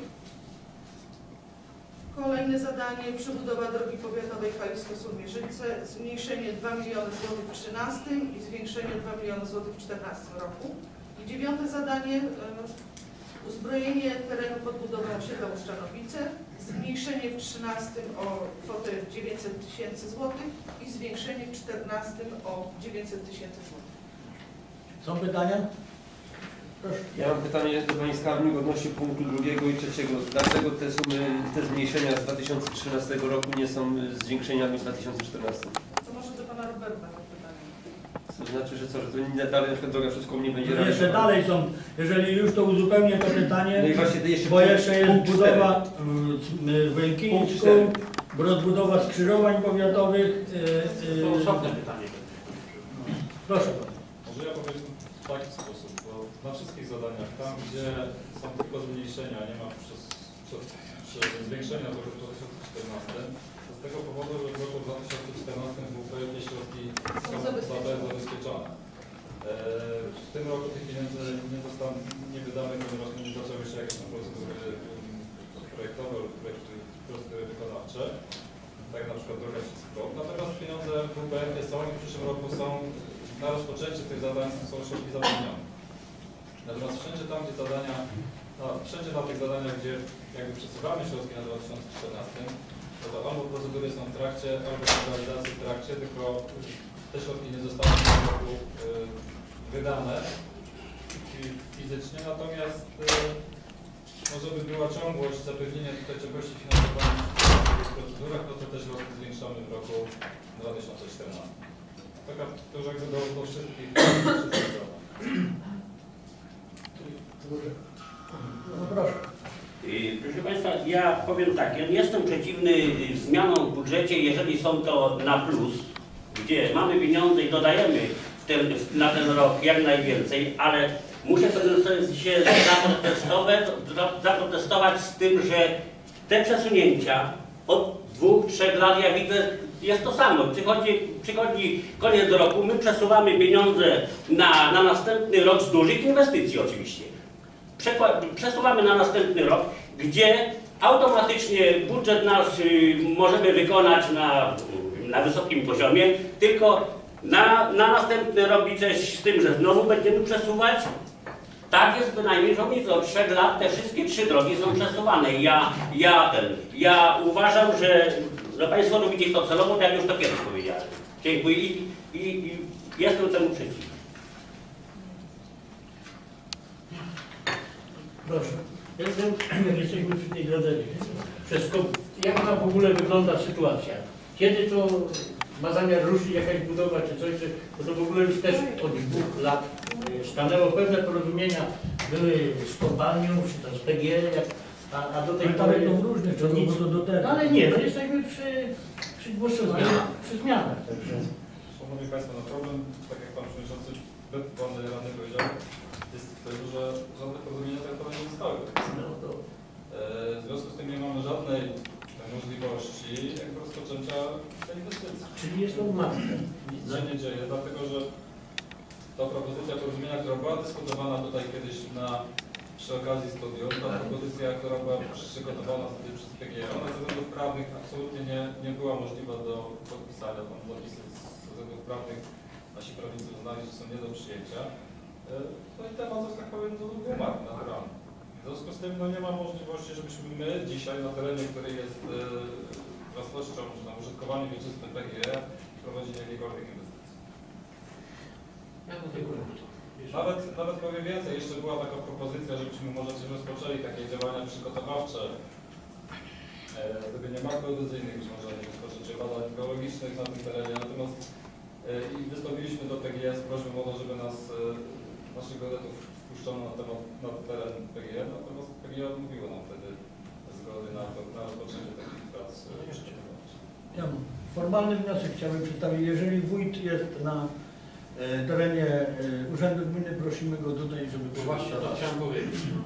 Kolejne zadanie przebudowa drogi powiatowej Kalisko-Sulmierzyce, zmniejszenie dwa miliony złotych w trzynastym i zwiększenie dwa miliony złotych w czternastym roku. I dziewiąte zadanie uzbrojenie terenu pod budowę osiedla Uszczanowice, zmniejszenie w trzynastym o kwotę dziewięćset tysięcy złotych i zwiększenie w czternastym o dziewięćset tysięcy złotych. Są pytania? Proszę. Ja mam pytanie do Pani Skarbnik odnośnie punktu drugiego i trzeciego. Dlaczego te sumy, te zmniejszenia z dwa tysiące trzynastego roku nie są zwiększeniami w dwa tysiące czternastym? To może do Pana Roberta mam pytanie. To znaczy, że co, że to nie dalej na przykład droga przez koło nie będzie No jeszcze realizowana? dalej są, jeżeli już to uzupełnię to pytanie, No i właśnie jeszcze bo jeszcze jest punkt budowa w Wękińsku, rozbudowa skrzyżowań powiatowych. Yy, To yy, osobne pytanie. Proszę. Może ja powiem w taki sposób, bo na wszystkich zadaniach, tam gdzie są tylko zmniejszenia, nie ma przez, przez, przez zwiększenia do roku dwa tysiące czternastego, to z tego powodu, że w roku dwa tysiące czternastym W P F środki są zabezpieczone. W tym roku tych pieniędzy nie zostaną nie wydane, ponieważ nie zaczęły się jakieś tam procedury projektowe lub procedury wykonawcze, tak na przykład droga Wszystko. Natomiast pieniądze w W P F są i w przyszłym roku są na rozpoczęcie tych zadań są środki zapewnione. Natomiast wszędzie tam, gdzie zadania, no, wszędzie na tych zadaniach, gdzie jakby przesuwamy środki na dwa tysiące czternaście, to, to albo procedury są w trakcie, albo są realizacje w trakcie, tylko te środki nie zostały w tym roku y, wydane fizycznie, natomiast y, może by była ciągłość, zapewnienie tutaj ciągłości finansowania w tych procedurach, no to te środki zwiększamy w roku dwa tysiące czternastym. Taka to już jakby do, do wszystkich, wszystkich zadań. No proszę. Yy, Proszę Państwa, ja powiem tak, ja nie jestem przeciwny zmianom w budżecie, jeżeli są to na plus, gdzie mamy pieniądze i dodajemy w ten, w, na ten rok jak najwięcej, ale muszę się zaprotestować, zaprotestować z tym, że te przesunięcia od dwóch, trzech lat, ja widzę, jest to samo. Przychodzi, przychodzi koniec roku, my przesuwamy pieniądze na, na następny rok z dużych inwestycji oczywiście. Przesuwamy na następny rok, gdzie automatycznie budżet nasz y, możemy wykonać na, na wysokim poziomie, tylko na, na następny rok liczę z tym, że znowu będziemy przesuwać. Tak jest bynajmniej, że od trzech lat te wszystkie trzy drogi są przesuwane. Ja, ja, ten, ja uważam, że, że Państwo robicie to celowo, tak jak już to kiedyś powiedziałem. Dziękuję i, i, i jestem temu przeciwny. Proszę. Jestem, jesteśmy przy tej drodze. Wszystko, jak ma w ogóle wygląda sytuacja? Kiedy to ma zamiar ruszyć jakaś budowa czy coś, czy, bo to w ogóle już też od dwóch lat stanęło. Pewne porozumienia były z kompanią, czy to z P G, jak, a, a do tej pory to różnych, to nic. Do tego. No ale nie, no jesteśmy przy, przy głosowaniu, przy zmianach. Także. Szanowni Państwo, no problem, tak jak Pan Przewodniczący Pan Radny powiedział, jest w tym, że żadne porozumienia traktowe nie zostały. No to... W związku z tym nie mamy żadnej możliwości jakby rozpoczęcia tej inwestycji. Czyli jest to umarłe. Nic się nie dzieje, dlatego że ta propozycja porozumienia, która była dyskutowana tutaj kiedyś na, przy okazji studium, ta propozycja, która była przygotowana wtedy przez P G E, ona ze względów prawnych absolutnie nie, nie była możliwa do podpisania. Tam zapisy ze względów prawnych nasi prawnicy uznali, że są nie do przyjęcia. No i temat, że tak powiem, to był umarł naturalnie. W związku z tym no, nie ma możliwości, żebyśmy my dzisiaj na terenie, który jest e, własnością, czy na użytkowaniu wieczystym P G E, prowadzili jakiekolwiek inwestycje. Nawet, nawet powiem więcej, jeszcze była taka propozycja, żebyśmy może rozpoczęli takie działania przygotowawcze, e, gdyby nie mark geodezyjnych, być może nie rozpoczęcie badań geologicznych na tym terenie, natomiast e, i wystąpiliśmy do P G E z prośbą o to, żeby nas e, naszych geodetów wpuszczono na temat na teren P G E, natomiast P G E odmówiło nam wtedy zgody na, to, na rozpoczęcie takich prac przygotowawczych. Ja formalny wniosek chciałbym przedstawić. Jeżeli wójt jest na e, terenie e, Urzędu Gminy. Prosimy go tutaj, żeby No właśnie to przygotował. chciałem powiedzieć. No.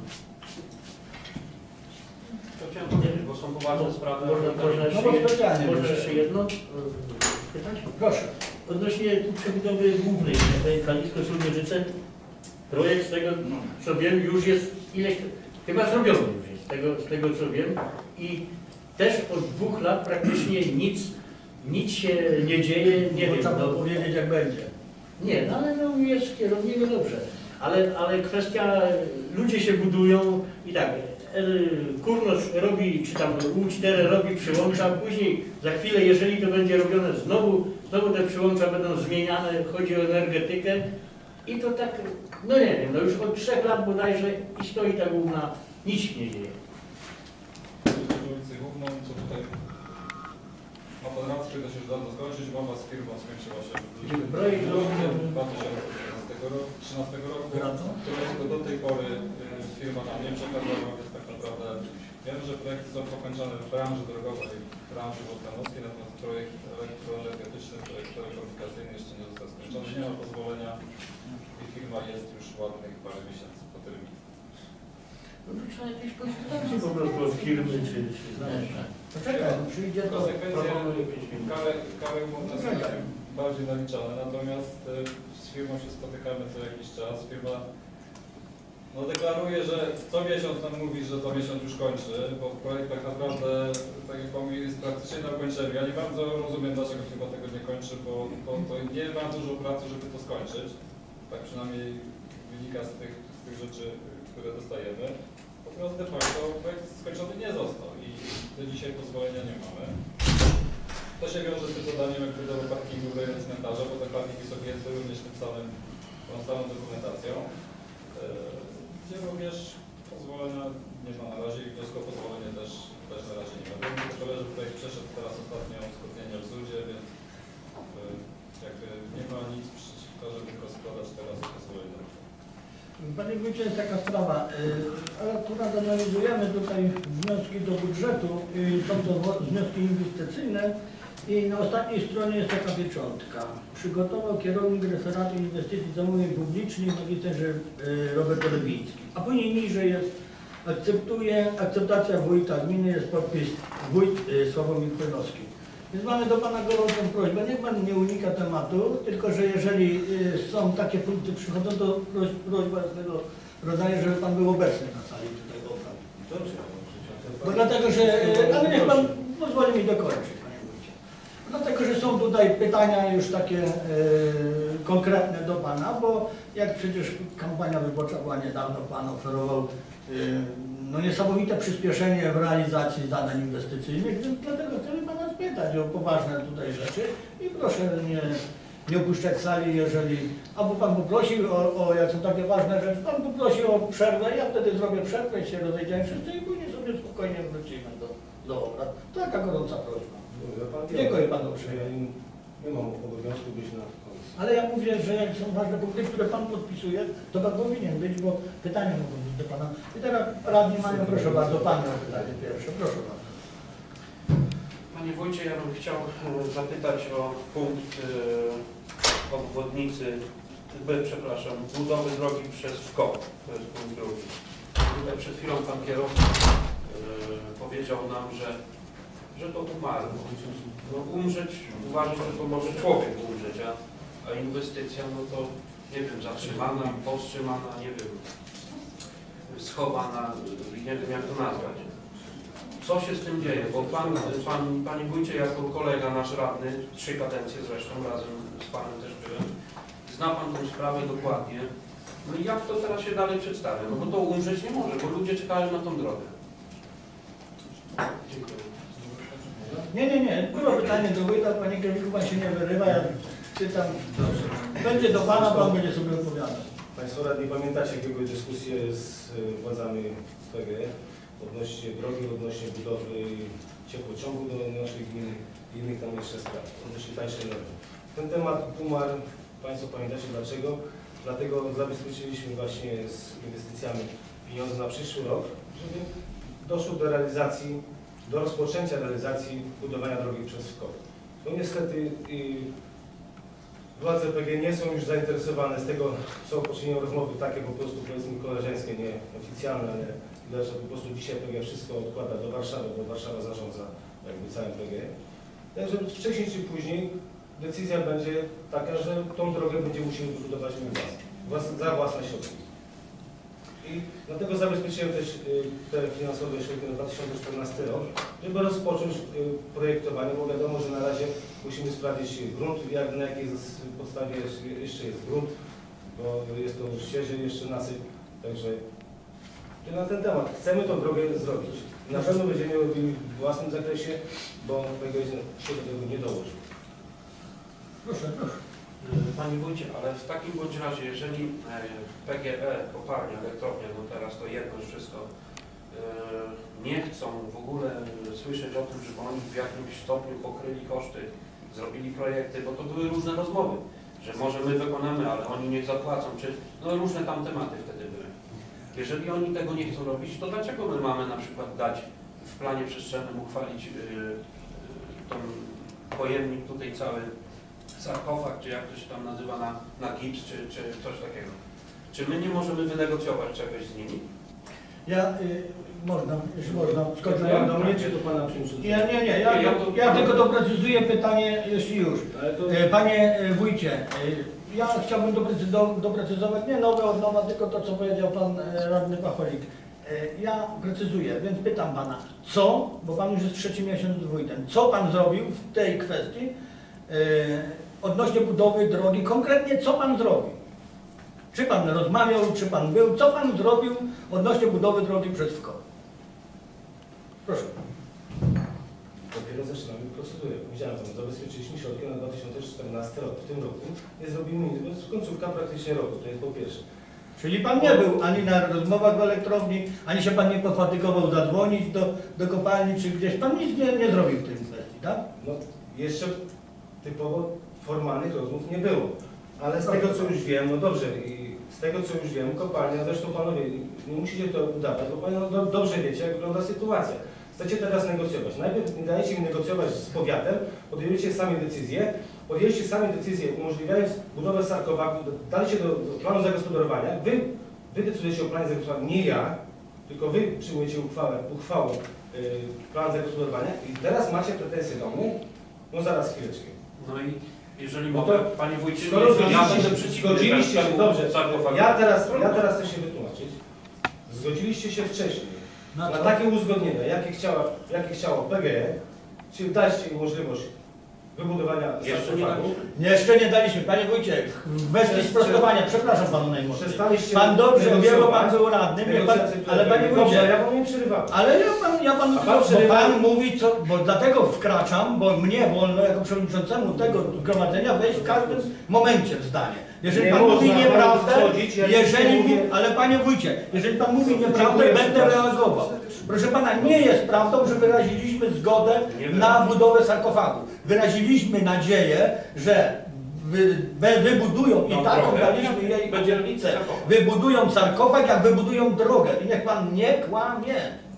To chciałem powiedzieć, bo są poważne sprawy. Można, można, No jeszcze, bo specjalnie można będzie. jeszcze jedno e, pytać? Proszę. Odnośnie tu przebudowy głównej, tej Kalisko-Sulmierzyce, projekt z tego co wiem już jest ileś, chyba zrobiony już jest, z tego, z tego co wiem i też od dwóch lat praktycznie nic, nic się nie dzieje, nie Bo wiem, trzeba no, powiedzieć jak będzie. nie, no ale no jest kierownik, no dobrze, ale, ale kwestia, ludzie się budują i tak, e, Kurnos robi, czy tam U cztery robi przyłącza, później za chwilę, jeżeli to będzie robione znowu, znowu te przyłącza będą zmieniane, chodzi o energetykę i to tak, no nie wiem, no już od trzech lat bodajże i stoi ta główna, nic się nie dzieje. ulicy Główną, co tutaj ma pan rację, to się już dawno skończyć, umowa z firmą skończyła się w Projekt grudniu dwa tysiące trzynastego roku, którego do tej pory y, firma nam nie przekazała, więc tak naprawdę wiem, że projekty są pokończone w branży drogowej, w branży wodkanowskiej, natomiast projekt elektroenergetyczny, projekt telekomunikacyjny jeszcze nie został skończony, nie ma pozwolenia i firma jest już ładnych parę miesięcy po terminie. No to trzeba jakieś konsultacje po prostu od firmy, czy, czy znasz. Poczekaj, przyjdzie to. Konsekwencje proponuję pięć minut. karek, karek można sobie bardziej naliczane, natomiast y, z firmą się spotykamy co jakiś czas. Firma no, deklaruje, że co miesiąc nam mówi, że co miesiąc już kończy, bo projekt tak naprawdę, tak jak pan mówi, jest praktycznie na ukończeniu. Ja nie bardzo rozumiem, dlaczego firma tego nie kończy, bo to, to nie ma dużo pracy, żeby to skończyć. Tak przynajmniej wynika z tych, z tych rzeczy, które dostajemy. Natomiast de facto projekt skończony nie został i do dzisiaj pozwolenia nie mamy. To się wiąże z tym zadaniem jak budowy parkingu w rejonie cmentarza, bo te parkingi są objęte również tym samym, tą samą dokumentacją, yy, gdzie również pozwolenia nie ma na razie i wniosku o pozwolenie też, też na razie nie ma. Wiem, że koleży tutaj przeszedł teraz ostatnio uzgodnienie w zudzie, więc yy, jakby nie ma nic przeciwko, żeby rozkładać teraz pozwolenie. Panie Wójcie, jest taka sprawa. y, Akurat analizujemy tutaj wnioski do budżetu. y, Są to wo- wnioski inwestycyjne i na ostatniej stronie jest taka pieczątka. Przygotował kierownik referatu inwestycji zamówień publicznych, magister y, Robert Olewiński. A później niżej jest akceptuje, akceptacja wójta gminy, jest podpis wójt y, Sławomir Chojnowski. Więc mamy do Pana gorącą prośbę, niech Pan nie unika tematu, tylko że jeżeli y, są takie punkty przychodzą, to proś, prośba z tego rodzaju, żeby Pan był obecny na sali tutaj w obrad. Dobrze. Bo dlatego, że, y, ale niech Pan pozwoli mi dokończyć, Panie Wójcie. Dlatego, że są tutaj pytania już takie y, konkretne do Pana, bo jak przecież kampania wyborcza była niedawno, Pan oferował y, no niesamowite przyspieszenie w realizacji zadań inwestycyjnych, więc dlatego chcemy Pana spytać o poważne tutaj rzeczy i proszę nie, nie opuszczać sali, jeżeli albo Pan poprosił o, o jak są takie ważne rzeczy, Pan poprosił o przerwę, ja wtedy zrobię przerwę i się rozejdziemy wszyscy i później sobie spokojnie wrócimy do, do obrad. Taka gorąca prośba. Dziękuję Panu Ja uprzejmie. nie, nie mam obowiązku być na komisji. Ale ja mówię, że jak są ważne punkty, które Pan podpisuje, to Pan powinien być, bo pytania mogą być do Pana. I teraz radni mają, proszę bardzo, Pani o pytanie pierwsze, proszę bardzo. Panie Wójcie, ja bym chciał e, zapytać o punkt e, obwodnicy, b, przepraszam, budowy drogi przez Szkołę. To jest punkt drugi. Tutaj przed chwilą Pan kierowca e, powiedział nam, że, że to umarło. No, umrzeć, uważam, że to może człowiek umrzeć, a, a inwestycja, no to nie wiem, zatrzymana, powstrzymana, nie wiem, schowana, nie wiem jak to nazwać. Co się z tym dzieje? Bo pan, pan, Panie Wójcie, jako kolega nasz radny, trzy kadencje zresztą, razem z Panem też byłem, zna Pan tę sprawę dokładnie. No i jak to teraz się dalej przedstawia? No bo to umrzeć nie może, bo ludzie czekają na tą drogę. Dziękuję. Nie, nie, nie, było pytanie do wójta, Panie Kierowniku, Pan się nie wyrywa, ja czytam. Będzie do Pana, Pan będzie sobie odpowiadał. Państwo radni, pamiętacie, jak były dyskusje z y, władzami z P G odnośnie drogi, odnośnie budowy ciepłociągu do naszej gminy i innych tam jeszcze spraw, odnośnie tańszej normy. Ten temat umarł, Państwo pamiętacie dlaczego? Dlatego zabezpieczyliśmy właśnie z inwestycjami pieniądze na przyszły rok, żeby doszło do realizacji, do rozpoczęcia realizacji budowania drogi przez Wkow. No niestety y, władze P G nie są już zainteresowane z tego, co poczynią rozmowy takie po prostu powiedzmy koleżeńskie, nieoficjalne, ale widać, że po prostu dzisiaj P G wszystko odkłada do Warszawy, bo Warszawa zarządza jakby całym P G. Także wcześniej czy później decyzja będzie taka, że tą drogę będziemy musieli wybudować my włas, za własne środki. I dlatego zabezpieczyłem też te finansowe środki na dwa tysiące czternasty rok, żeby rozpocząć projektowanie, bo wiadomo, że na razie musimy sprawdzić grunt, jak, na jakiej podstawie jeszcze jest grunt, bo jest to świeży jeszcze nasyp, także na ten temat chcemy tą drogę zrobić. Na pewno będziemy robili w własnym zakresie, bo tego się do tego nie dołoży. Proszę, proszę. Panie Wójcie, ale w takim bądź razie, jeżeli P G E, kopalnia, elektrownia, no teraz to jedno już wszystko, nie chcą w ogóle słyszeć o tym, żeby oni w jakimś stopniu pokryli koszty, zrobili projekty, bo to były różne rozmowy, że może my wykonamy, ale oni niech zapłacą, czy no różne tam tematy wtedy były. Jeżeli oni tego nie chcą robić, to dlaczego my mamy na przykład dać w planie przestrzennym uchwalić yy, yy, ten pojemnik tutaj cały, sarkofag, czy jak to się tam nazywa, na, na gips, czy, czy coś takiego. Czy my nie możemy wynegocjować czegoś z nimi? Ja, y, można, jeśli można, skończę. Ja do mnie, czy do Pana Przewodniczącego? Ja, nie, nie, ja, ja, ja tylko doprecyzuję pytanie, jeśli już. E, Panie e, Wójcie, e, ja chciałbym doprecy- do, doprecyzować, nie nowe od nowa, tylko to, co powiedział Pan e, Radny Pacholik. E, ja precyzuję, więc pytam Pana, co, bo Pan już jest trzeci miesiąc wójtem, co Pan zrobił w tej kwestii e, odnośnie budowy drogi, konkretnie co Pan zrobił? Czy Pan rozmawiał, czy Pan był, co Pan zrobił odnośnie budowy drogi przez Wkop? Proszę. Dopiero zaczynamy procedurę. Powiedziałem Panu, zabezpieczyliśmy środki na dwa tysiące czternasty rok. W tym roku nie zrobimy nic, bo jest końcówka praktycznie roku, to jest po pierwsze. Czyli Pan nie był ani na rozmowach w elektrowni, ani się Pan nie pofatygował zadzwonić do, do kopalni, czy gdzieś. Pan nic nie, nie zrobił w tej kwestii, tak? No, jeszcze typowo formalnych rozmów nie było. Ale z tego, co już wiem, no dobrze, i z tego, co już wiem, kopalnia, zresztą Panowie, nie musicie to udawać, bo Panowie do, dobrze wiecie, jak wygląda sytuacja. Chcecie teraz negocjować. Najpierw nie dajecie mi negocjować z powiatem, podjęliście sami decyzję, podjęliście sami decyzję, umożliwiając budowę sarkofagu, daliście do, do planu zagospodarowania. Wy, wy decydujecie o planie zagospodarowania, nie ja, tylko Wy przyjmujecie uchwałę, uchwałą yy, plan zagospodarowania i teraz macie pretensje do mnie, no zaraz chwileczkę. No i jeżeli No mogę, to Panie Wójcie, skoro ja zgodziliście będę się, przeciwny zgodziliście się, temu dobrze, sarkofagowi. ja teraz, ja teraz chcę się wytłumaczyć. Zgodziliście się wcześniej Na na co? takie uzgodnienia, jakie, chciała, jakie chciało P G E, czyli daliście im możliwość wybudowania Jeszcze nie sarkofagu. daliśmy. Jeszcze nie daliśmy. Panie Wójcie, w kwestii Prze- sprostowania, przepraszam Panu najmocniej. Przestaliście Pan dobrze wie, bo negocjować. Pan był radnym, wie pan, Negocjacje, które ale Panie były. Dobrze, Wójcie, ja Wam nie przerywałem. ale ja Pan, ja panu, A pan bo przerywa- Pan mówi, co, bo dlatego wkraczam, bo mnie wolno jako przewodniczącemu tego zgromadzenia wejść w każdym momencie w zdanie. Jeżeli Nie Pan można mówi panu nieprawdę, wchodzić, ja nic jeżeli nie mówi, mówię. ale Panie Wójcie, jeżeli Pan mówi nieprawdę, Dziękuję będę bardzo. reagował. Proszę Pana, nie jest prawdą, że wyraziliśmy zgodę na budowę sarkofagu. Wyraziliśmy nadzieję, że wy, wy, wybudują i Tą taką drogę. daliśmy jej Będzie obietnicę. sarkofag. Wybudują sarkofag, jak wybudują drogę. I niech Pan nie kłamie.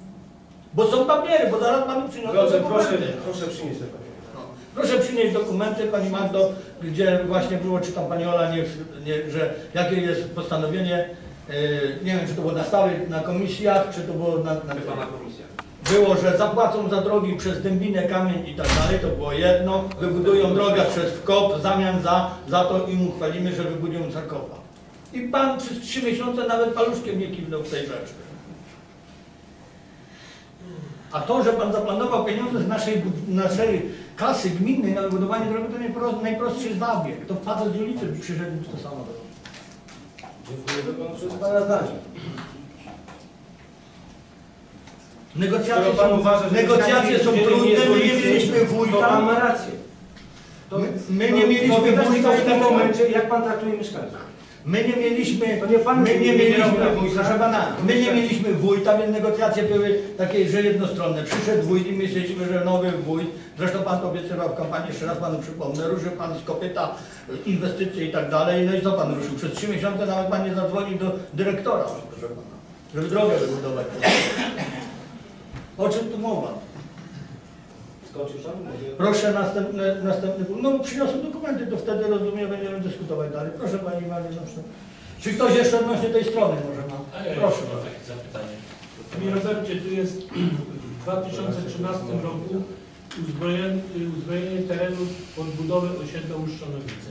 Bo są papiery, bo zaraz Panu przyniosą Dobrze, proszę, dokumenty. proszę przynieść te papiery. Proszę przynieść dokumenty, Pani Magdo, gdzie właśnie było, czy tam Pani Ola, nie, nie, że jakie jest postanowienie, yy, nie wiem, czy to było na stałych, na komisjach, czy to było na... na Chyba na komisję. było, że zapłacą za drogi przez Dębinę, Kamień i tak dalej, to było jedno, wybudują drogę przez Wkop, w zamian za, za to im uchwalimy, że wybudują sarkofag. I Pan przez trzy miesiące nawet paluszkiem nie kiwnął w tej rzeczy. A to, że Pan zaplanował pieniądze z naszej, bud- naszej kasy gminnej na wybudowanie drogi, to najprost, najprostszy zabieg. To facet z ulicy przyszedł i to samo robił. Dziękuję Panu przez Pana zdanie. Negocjacje Skoro Pan są, uważa, że negocjacje są mieszkańcy trudne, nie my nie ulicy, mieliśmy To wójta. Pan ma rację. To, My- my to- nie mieliśmy to widać wójta to w tym i tak- momencie, jak Pan traktuje mieszkańców. My nie mieliśmy, To nie pan my nie nie mieliśmy, miał wójta. proszę pana, my nie mieliśmy wójta, więc negocjacje były takie, że jednostronne. Przyszedł wójt i myśleliśmy, że nowy wójt, zresztą pan to obiecywał w kampanii, jeszcze raz panu przypomnę, ruszył pan z kopyta inwestycje i tak dalej, no i co pan ruszył? Przez trzy miesiące nawet pan nie zadzwonił do dyrektora, proszę pana, żeby drogę wybudować. O czym tu mowa? Skończył pan? Może- Proszę następny, następny punkt. No przyniosłem dokumenty, to wtedy rozumiem, będziemy dyskutować dalej. Proszę Pani Mariusz. Czy ktoś jeszcze odnośnie tej strony może ma? A ja Proszę. mam takie zapytanie. Panie Robercie, tu jest w dwa tysiące trzynastym roku uzbrojenie, uzbrojenie terenu pod budowę osiedla Uszczonowice.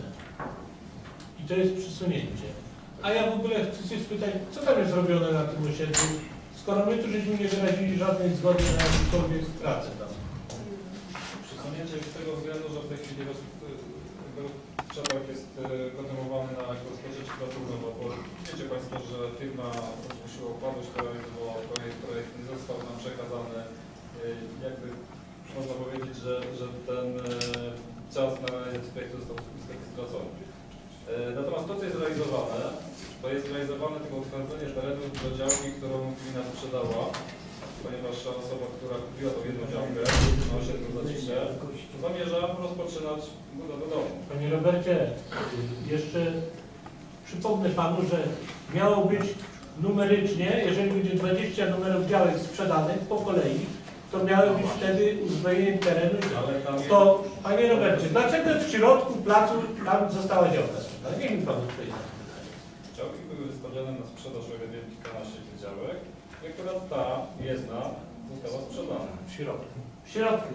I to jest przesunięcie. A ja w ogóle chcę się spytać, co tam jest robione na tym osiedlu, skoro my tu żeśmy nie wyrazili żadnej zgody na jakąkolwiek pracę tam. Przesunięcie z tego względu, że w tej chwili roz, przetarg jest e, kontynuowany na rozpoczęcie pracy nowo, bo wiecie Państwo, że firma zgłosiła upadłość, która realizowała projekt, projekt nie został nam przekazany. E, jakby można powiedzieć, że, że ten e, czas na realizację projektu został niestety stracony. E, natomiast to, co jest realizowane, to jest realizowane tylko utwardzenie terenu do działki, którą gmina sprzedała, ponieważ osoba, która kupiła tą jedną działkę na osiedlu Zacisze, zamierza rozpoczynać budowę domu. Panie Robercie, jeszcze przypomnę Panu, że miało być numerycznie, jeżeli będzie dwadzieścia numerów działek sprzedanych po kolei, to miało być wtedy uzbrojenie terenu. Ale tam jest... To, Panie Robercie, dlaczego w środku placu tam została działka sprzedana? Niech mi Pan odpowie. Działki były wystawione na sprzedaż o ile kilkanaście tych działek i akurat ta jedna została sprzedana. W środku. W środku.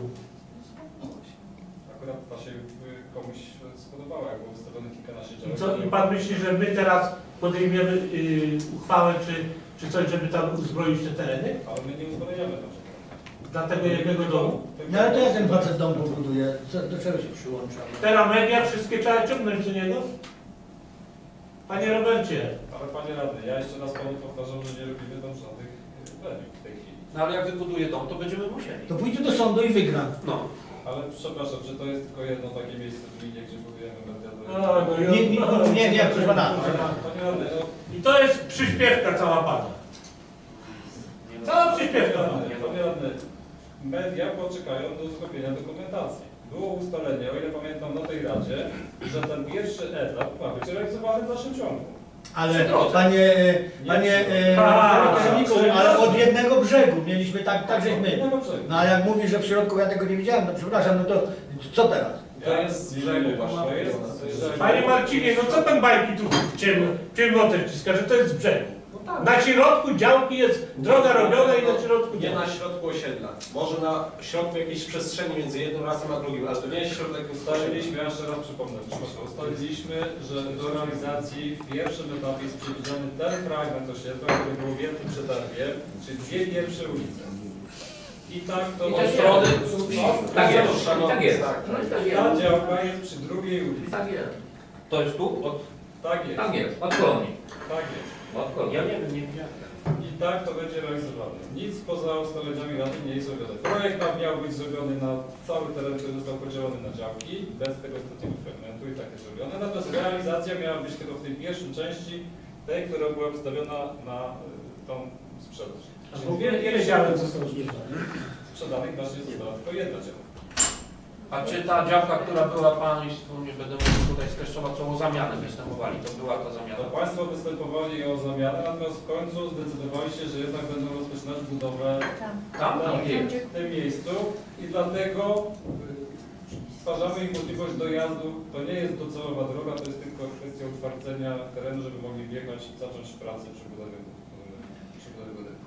Akurat ta się y, komuś spodobała, jak było wystawione kilkanaście I działek. co, i Pan myśli, że my teraz podejmiemy yy, uchwałę czy, czy coś, żeby tam uzbroić te tereny? Ale my nie uzbrojamy tam. Dla tego jednego domu? No ale to jak ten facet dom pobuduje? Co, do czego się przyłącza? Teraz media wszystkie trzeba ciągnąć do niego? Panie Robercie, Ale Panie Radny, ja jeszcze raz Panu powtarzam, że nie robimy tam żadnych y, mediów w tej chwili. No ale jak wybuduje dom, to będziemy musieli. To pójdzie do sądu i wygra. No. Ale przepraszam, że to jest tylko jedno takie miejsce w gminie, gdzie budujemy media. A, no i- Nie, nie, nie, nie, proszę Pana. Panie Radny, no... i to jest przyśpiewka cała Pana. Cała przyśpiewka. Panie Radny, media poczekają do zrobienia dokumentacji. Było ustalenie, o ile pamiętam, na tej Radzie, że ten pierwszy etap ma być realizowany w dalszym ciągu. Ale panie, panie e, A, kierowniku, czyli- ale od jednego brzegu mieliśmy tak, tak żeśmy. Jednego brzegu. No ale jak mówi, że w środku ja tego nie widziałem, no przepraszam, no to co teraz? To jest z brzegu właśnie, to jest z brzegu. Panie Marcinie, no co pan bajki tu w ciem- w ciemnotę wciska, że to jest z brzegu? Na środku działki jest droga robiona i na środku Nie działki. na środku osiedla. Może na środku jakiejś przestrzeni między jednym lasem a drugim, ale to nie jest środek osiedla. Ustaliliśmy, ja jeszcze raz przypomnę, ustaliliśmy, że do realizacji w pierwszym etapie jest przewidziany ten fragment osiedla, który był objęty przetargiem, czyli dwie pierwsze ulice. I tak to... I te strony... Tak jest, tak jest. Ta działka jest przy drugiej ulicy. Tak jest. To jest tu? Od... Tak jest. Tak jest, od kolonii. Tak jest. Od kolonii. Ja nie wiem, nie widziałem. I tak to będzie realizowane. Nic poza ustaleniami rady nie jest zrobione. Projekt tam miał być zrobiony na cały teren, który został podzielony na działki, bez tego ostatniego fragmentu i tak jest zrobione. Natomiast realizacja miała być tylko w tej pierwszej części, tej, która była wystawiona na y, tą sprzedaż. A w ogóle ile działek zostało zniszczone? Sprzedanych właśnie została tylko jedna działka. A czy ta działka, która była Państwu, nie będę mówił tutaj skreślować, co o zamianę występowali, to była ta zamiana? To Państwo występowali o zamianę, natomiast w końcu zdecydowaliście, że jednak będą rozpoczynać budowę Tam. Tam? tam, Tam gdzie? w tym miejscu i dlatego y, stwarzamy im możliwość dojazdu. To nie jest docelowa droga, to jest tylko kwestia utwardzenia terenu, żeby mogli wjechać i zacząć pracę przy budowie, y, przy budowie budynku.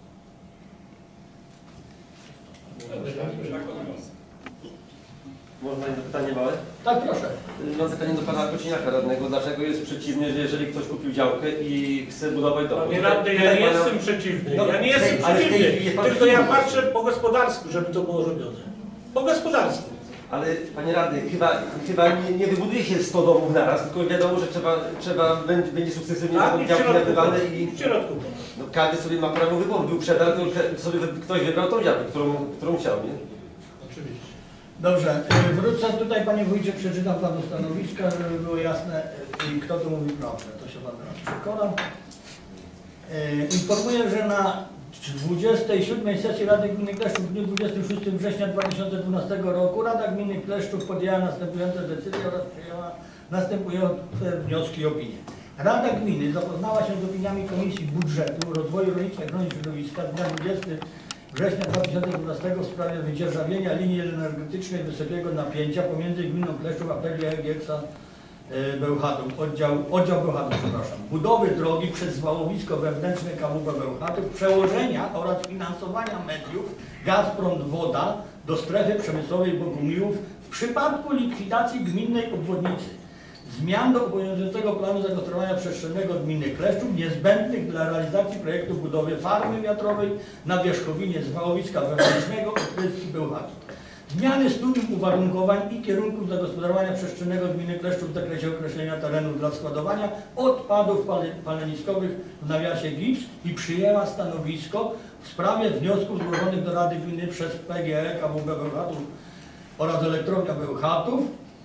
Tak to wygląda. Można jedno pytanie małe? Tak, proszę. Mam pytanie do pana Kociniaka radnego. Dlaczego jest przeciwny, że jeżeli ktoś kupił działkę i chce budować dom? Panie radny, ja nie jestem przeciwny. No, Ja nie jestem ale w tej chwili przeciwny. jest pan Tylko ja przeciwny. patrzę po gospodarsku, żeby to było robione. Po gospodarsku. Ale panie radny, chyba, chyba nie, nie wybuduje się sto domów naraz, tylko wiadomo, że trzeba, trzeba będzie, będzie sukcesywnie Tak, będą i w działki środku. nabywane i W środku. no, każdy sobie ma prawo wyboru. Był przetarg, to ka- sobie ktoś wybrał tą działkę, którą, którą chciał, nie? Oczywiście. Dobrze, y, wrócę tutaj Panie Wójcie, przeczytam Panu stanowiska, żeby było jasne y, i kto tu mówi prawdę. To się Pan teraz przekonam. Y, Informuję, że na dwudziestej siódmej sesji Rady Gminy Kleszczów w dniu dwudziestego szóstego września dwa tysiące dwunastego roku Rada Gminy Kleszczów podjęła następujące decyzje oraz przyjęła następujące wnioski i opinie. Rada Gminy zapoznała się z opiniami Komisji Budżetu, Rozwoju Rolnictwa i Ochrony Środowiska z dnia dwudziestego września dwa tysiące dwunastego w sprawie wydzierżawienia linii energetycznej wysokiego napięcia pomiędzy gminą Kleszczów a P G E Gieksa Bełchatów, oddział, oddział Bełchatów, przepraszam, budowy drogi przez zwałowisko wewnętrzne K W B Bełchatów, przełożenia oraz finansowania mediów Gazprom Woda do strefy przemysłowej Bogumiłów w przypadku likwidacji gminnej obwodnicy. Zmian do obowiązującego planu zagospodarowania przestrzennego gminy Kleszczów niezbędnych dla realizacji projektu budowy farmy wiatrowej na wierzchowinie zwałowiska wewnętrznego Odkryski Bełchatów. Zmiany studium uwarunkowań i kierunków zagospodarowania przestrzennego gminy Kleszczów w zakresie określenia terenów dla składowania odpadów paleniskowych w nawiasie gips i przyjęła stanowisko w sprawie wniosków złożonych do Rady Gminy przez P G E K W B Bełchatów oraz Elektrownia Bełchatów.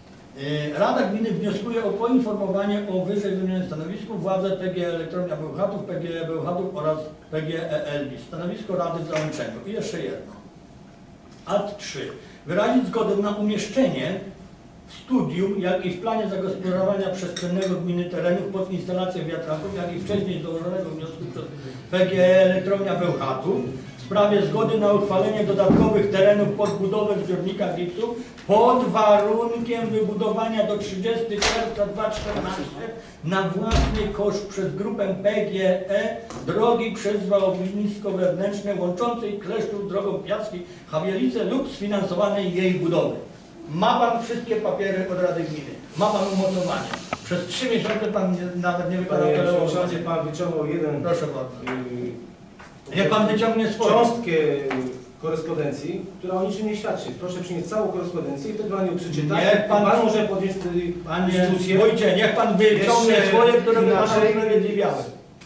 Rada Gminy wnioskuje o poinformowanie o wyżej wymienionym stanowisku władze P G E Elektrownia Bełchatów, P G E Bełchatów oraz P G E Elbis. Stanowisko Rady w załączeniu. I jeszcze jedno. Akt trzy. Wyrazić zgodę na umieszczenie w studium, jak i w planie zagospodarowania przestrzennego gminy terenów pod instalację wiatraków, jak i wcześniej złożonego wniosku przez P G E Elektrownia Bełchatów w sprawie zgody na uchwalenie dodatkowych terenów pod budowę zbiornika gipsu pod warunkiem wybudowania do trzydziestego czerwca dwa tysiące czternastego na własny koszt przez grupę P G E drogi przez zwałowisko wewnętrzne łączącej Kleszczów z drogą Piackiej Chawielice lub sfinansowanej jej budowy. Ma pan wszystkie papiery od Rady Gminy. Ma pan umocowanie. Przez trzy miesiące pan nie, nawet nie wykonał Panie tego. przewodniczący, pan wyciągnął jeden. Proszę bardzo. Yy, Niech pan wyciągnie swoje. Cząstkę korespondencji, która o niczym nie świadczy. Proszę przynieść całą korespondencję i wtedy pan ją przeczyta. Niech pan, pan może podjąć wtedy panie dyskusję. Wójcie, niech pan wyciągnie Jeszcze swoje, które by pana inaczej. usprawiedliwiały.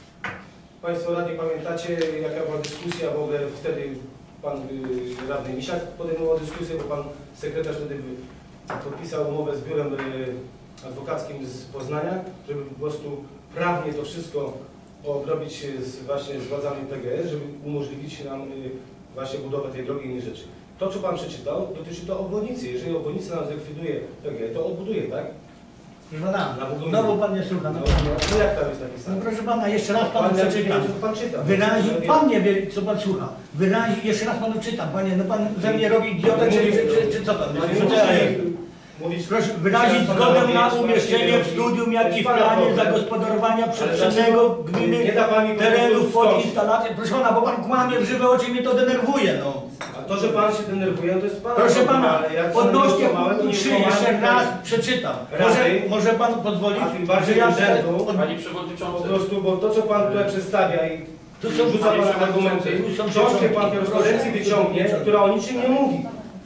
Państwo radni pamiętacie, jaka była dyskusja, w ogóle wtedy pan y, radny Misiak podejmował dyskusję, bo pan sekretarz wtedy podpisał umowę z biurem y, adwokackim z Poznania, żeby po prostu prawnie to wszystko obrobić z, właśnie z władzami P G E, żeby umożliwić nam y, właśnie budowę tej drogi i innych rzeczy. To, co pan przeczytał, dotyczy to obwodnicy. Jeżeli obwodnica nam zlikwiduje P G E, to odbuduje, tak? Proszę pana, Na Bogumiłów. znowu pan nie słucha. No, No, no jak tam jest no napisane? proszę pana, jeszcze raz panu Pan nie przeczytam. wie, co pan czyta. Wyrazi, Nie pan nie wie, co pan słucha. Wyrazi, jeszcze raz panu czytam, panie, no pan ze mnie robi idiotę, czy, czy, czy, czy co pan Panie, myśli? Że musi ja jestem? mówić, Proszę wyrazić Pan zgodę robi, na pan umieszczenie nie w robi. studium, jak i w Pana planie problem. zagospodarowania Ale przestrzennego dlaczego gminy nie da pan mi po terenów prostu pod skończyć? instalację. Proszę pana, bo pan kłamie w żywe oczy i mnie to denerwuje, no. A to, że pan się denerwuje, to jest pana Proszę problem, pana, ale jak odnośnie pan małego punktu nie trzy, kłamałem, jeszcze to raz jest przeczytam. Rady, Może, może pan pozwolić, a tym bardziej że ja urzędu, od- Panie po Przewodniczący, prostu, bo to, co pan tutaj przedstawia i Tu są rzuca pan Panie argumenty, tu są cząstkę pan pieczątki. korespondencji Proszę. wyciągnie, która o niczym nie mówi.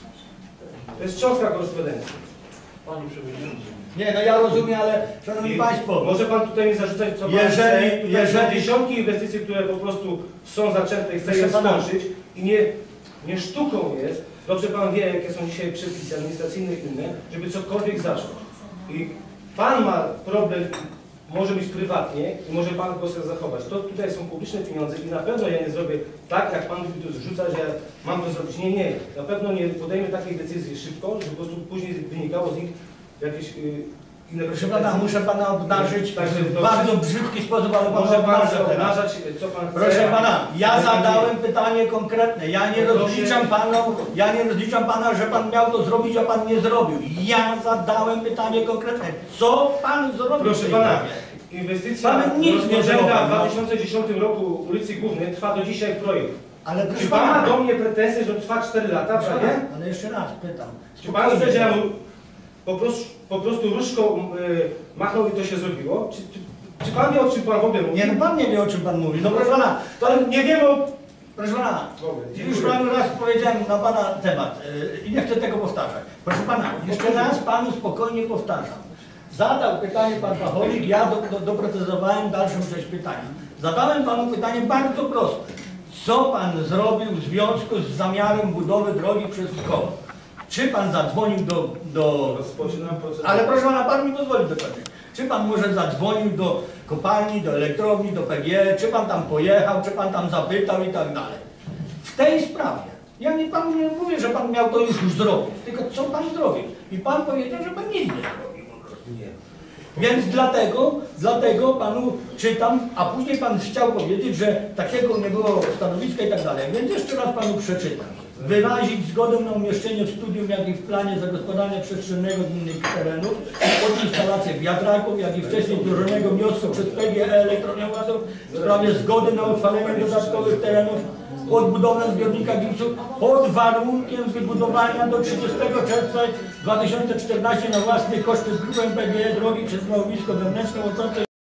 To jest cząstka korespondencji. Panie Przewodniczący. Nie, no ja rozumiem, ale szanowni I państwo, Może pan tutaj mi zarzucać, co pan Jeżeli- chce. Tutaj jeżeli- są dziesiątki inwestycji, które po prostu są zaczęte i chce je Proszę pana. skończyć i nie, nie sztuką jest, dobrze pan wie, jakie są dzisiaj przepisy administracyjne i inne, żeby cokolwiek zacząć. I pan ma problem, może być prywatnie i może pan go sobie zachować. To tutaj są publiczne pieniądze i na pewno ja nie zrobię tak, jak pan mi tu zrzuca, że ja mam to zrobić. Nie, nie. Na pewno nie podejmę takiej decyzji szybko, żeby po prostu później wynikało z nich jakieś yy, inne proszę pana, muszę pana obdarzyć Także w to- bardzo brzydki sposób, ale Może pana pan obdarzę sobie teraz. obnażać, co pan chce. Proszę pana, ja ale pan zadałem nie. pytanie konkretne. Ja nie Proszę. rozliczam panu, ja nie rozliczam pana, że pan miał to zrobić, a pan nie zrobił. Ja zadałem pytanie konkretne. Co pan zrobił? w Proszę tej pana, sprawie? inwestycja Pan nic nie rozpoczęta zrobił, w no. dwa tysiące dziesiątym roku ulicy Głównej trwa do dzisiaj projekt. Ale Czy proszę pan ma pana, do mnie pretensje, że trwa cztery lata, proszę prawie? pana, ale jeszcze raz pytam. Czy pan chce, Spokojnie. że ja mu po prostu, po prostu różką y, machnął i to się zrobiło? Czy, czy, czy pan wie, o czym pan w ogóle mówi? Nie, no pan nie wie, o czym pan mówi. No proszę pana, To nie wiemy o... proszę pana, W ogóle, już dziękuję. panu raz powiedziałem na pana temat yy, i nie chcę tego powtarzać. Proszę pana, jeszcze raz panu spokojnie powtarzam. Zadał pytanie pan Pacholik, ja do, do, doprecyzowałem dalszą część pytania. Zadałem panu pytanie bardzo proste. Co pan zrobił w związku z zamiarem budowy drogi przez koło? Czy pan zadzwonił do... do... Rozpoczynam procedurę. Ale proszę pana, pan mi pozwoli dokończyć. Czy pan może zadzwonił do kopalni, do elektrowni, do P G E, czy pan tam pojechał, czy pan tam zapytał i tak dalej. W tej sprawie, ja nie panu nie mówię, że pan miał to już, już zrobić, tylko co pan zrobił. I pan powiedział, że pan nic nie zrobił po prostu. Nie. Więc dlatego, dlatego panu czytam, a później pan chciał powiedzieć, że takiego nie było stanowiska i tak dalej. Więc jeszcze raz panu przeczytam. Wyrazić zgodę na umieszczenie w studium, jak i w planie zagospodarowania przestrzennego gminnych terenów pod instalację wiatraków, jak i wcześniej złożonego wniosku przez P G E Elektrownię Ładów w sprawie zgody na uchwalenie dodatkowych terenów pod budowę zbiornika gipsu pod warunkiem wybudowania do trzydziestego czerwca dwa tysiące czternastego na własny koszt z grupą P G E drogi przez mrowisko wewnętrzne łączące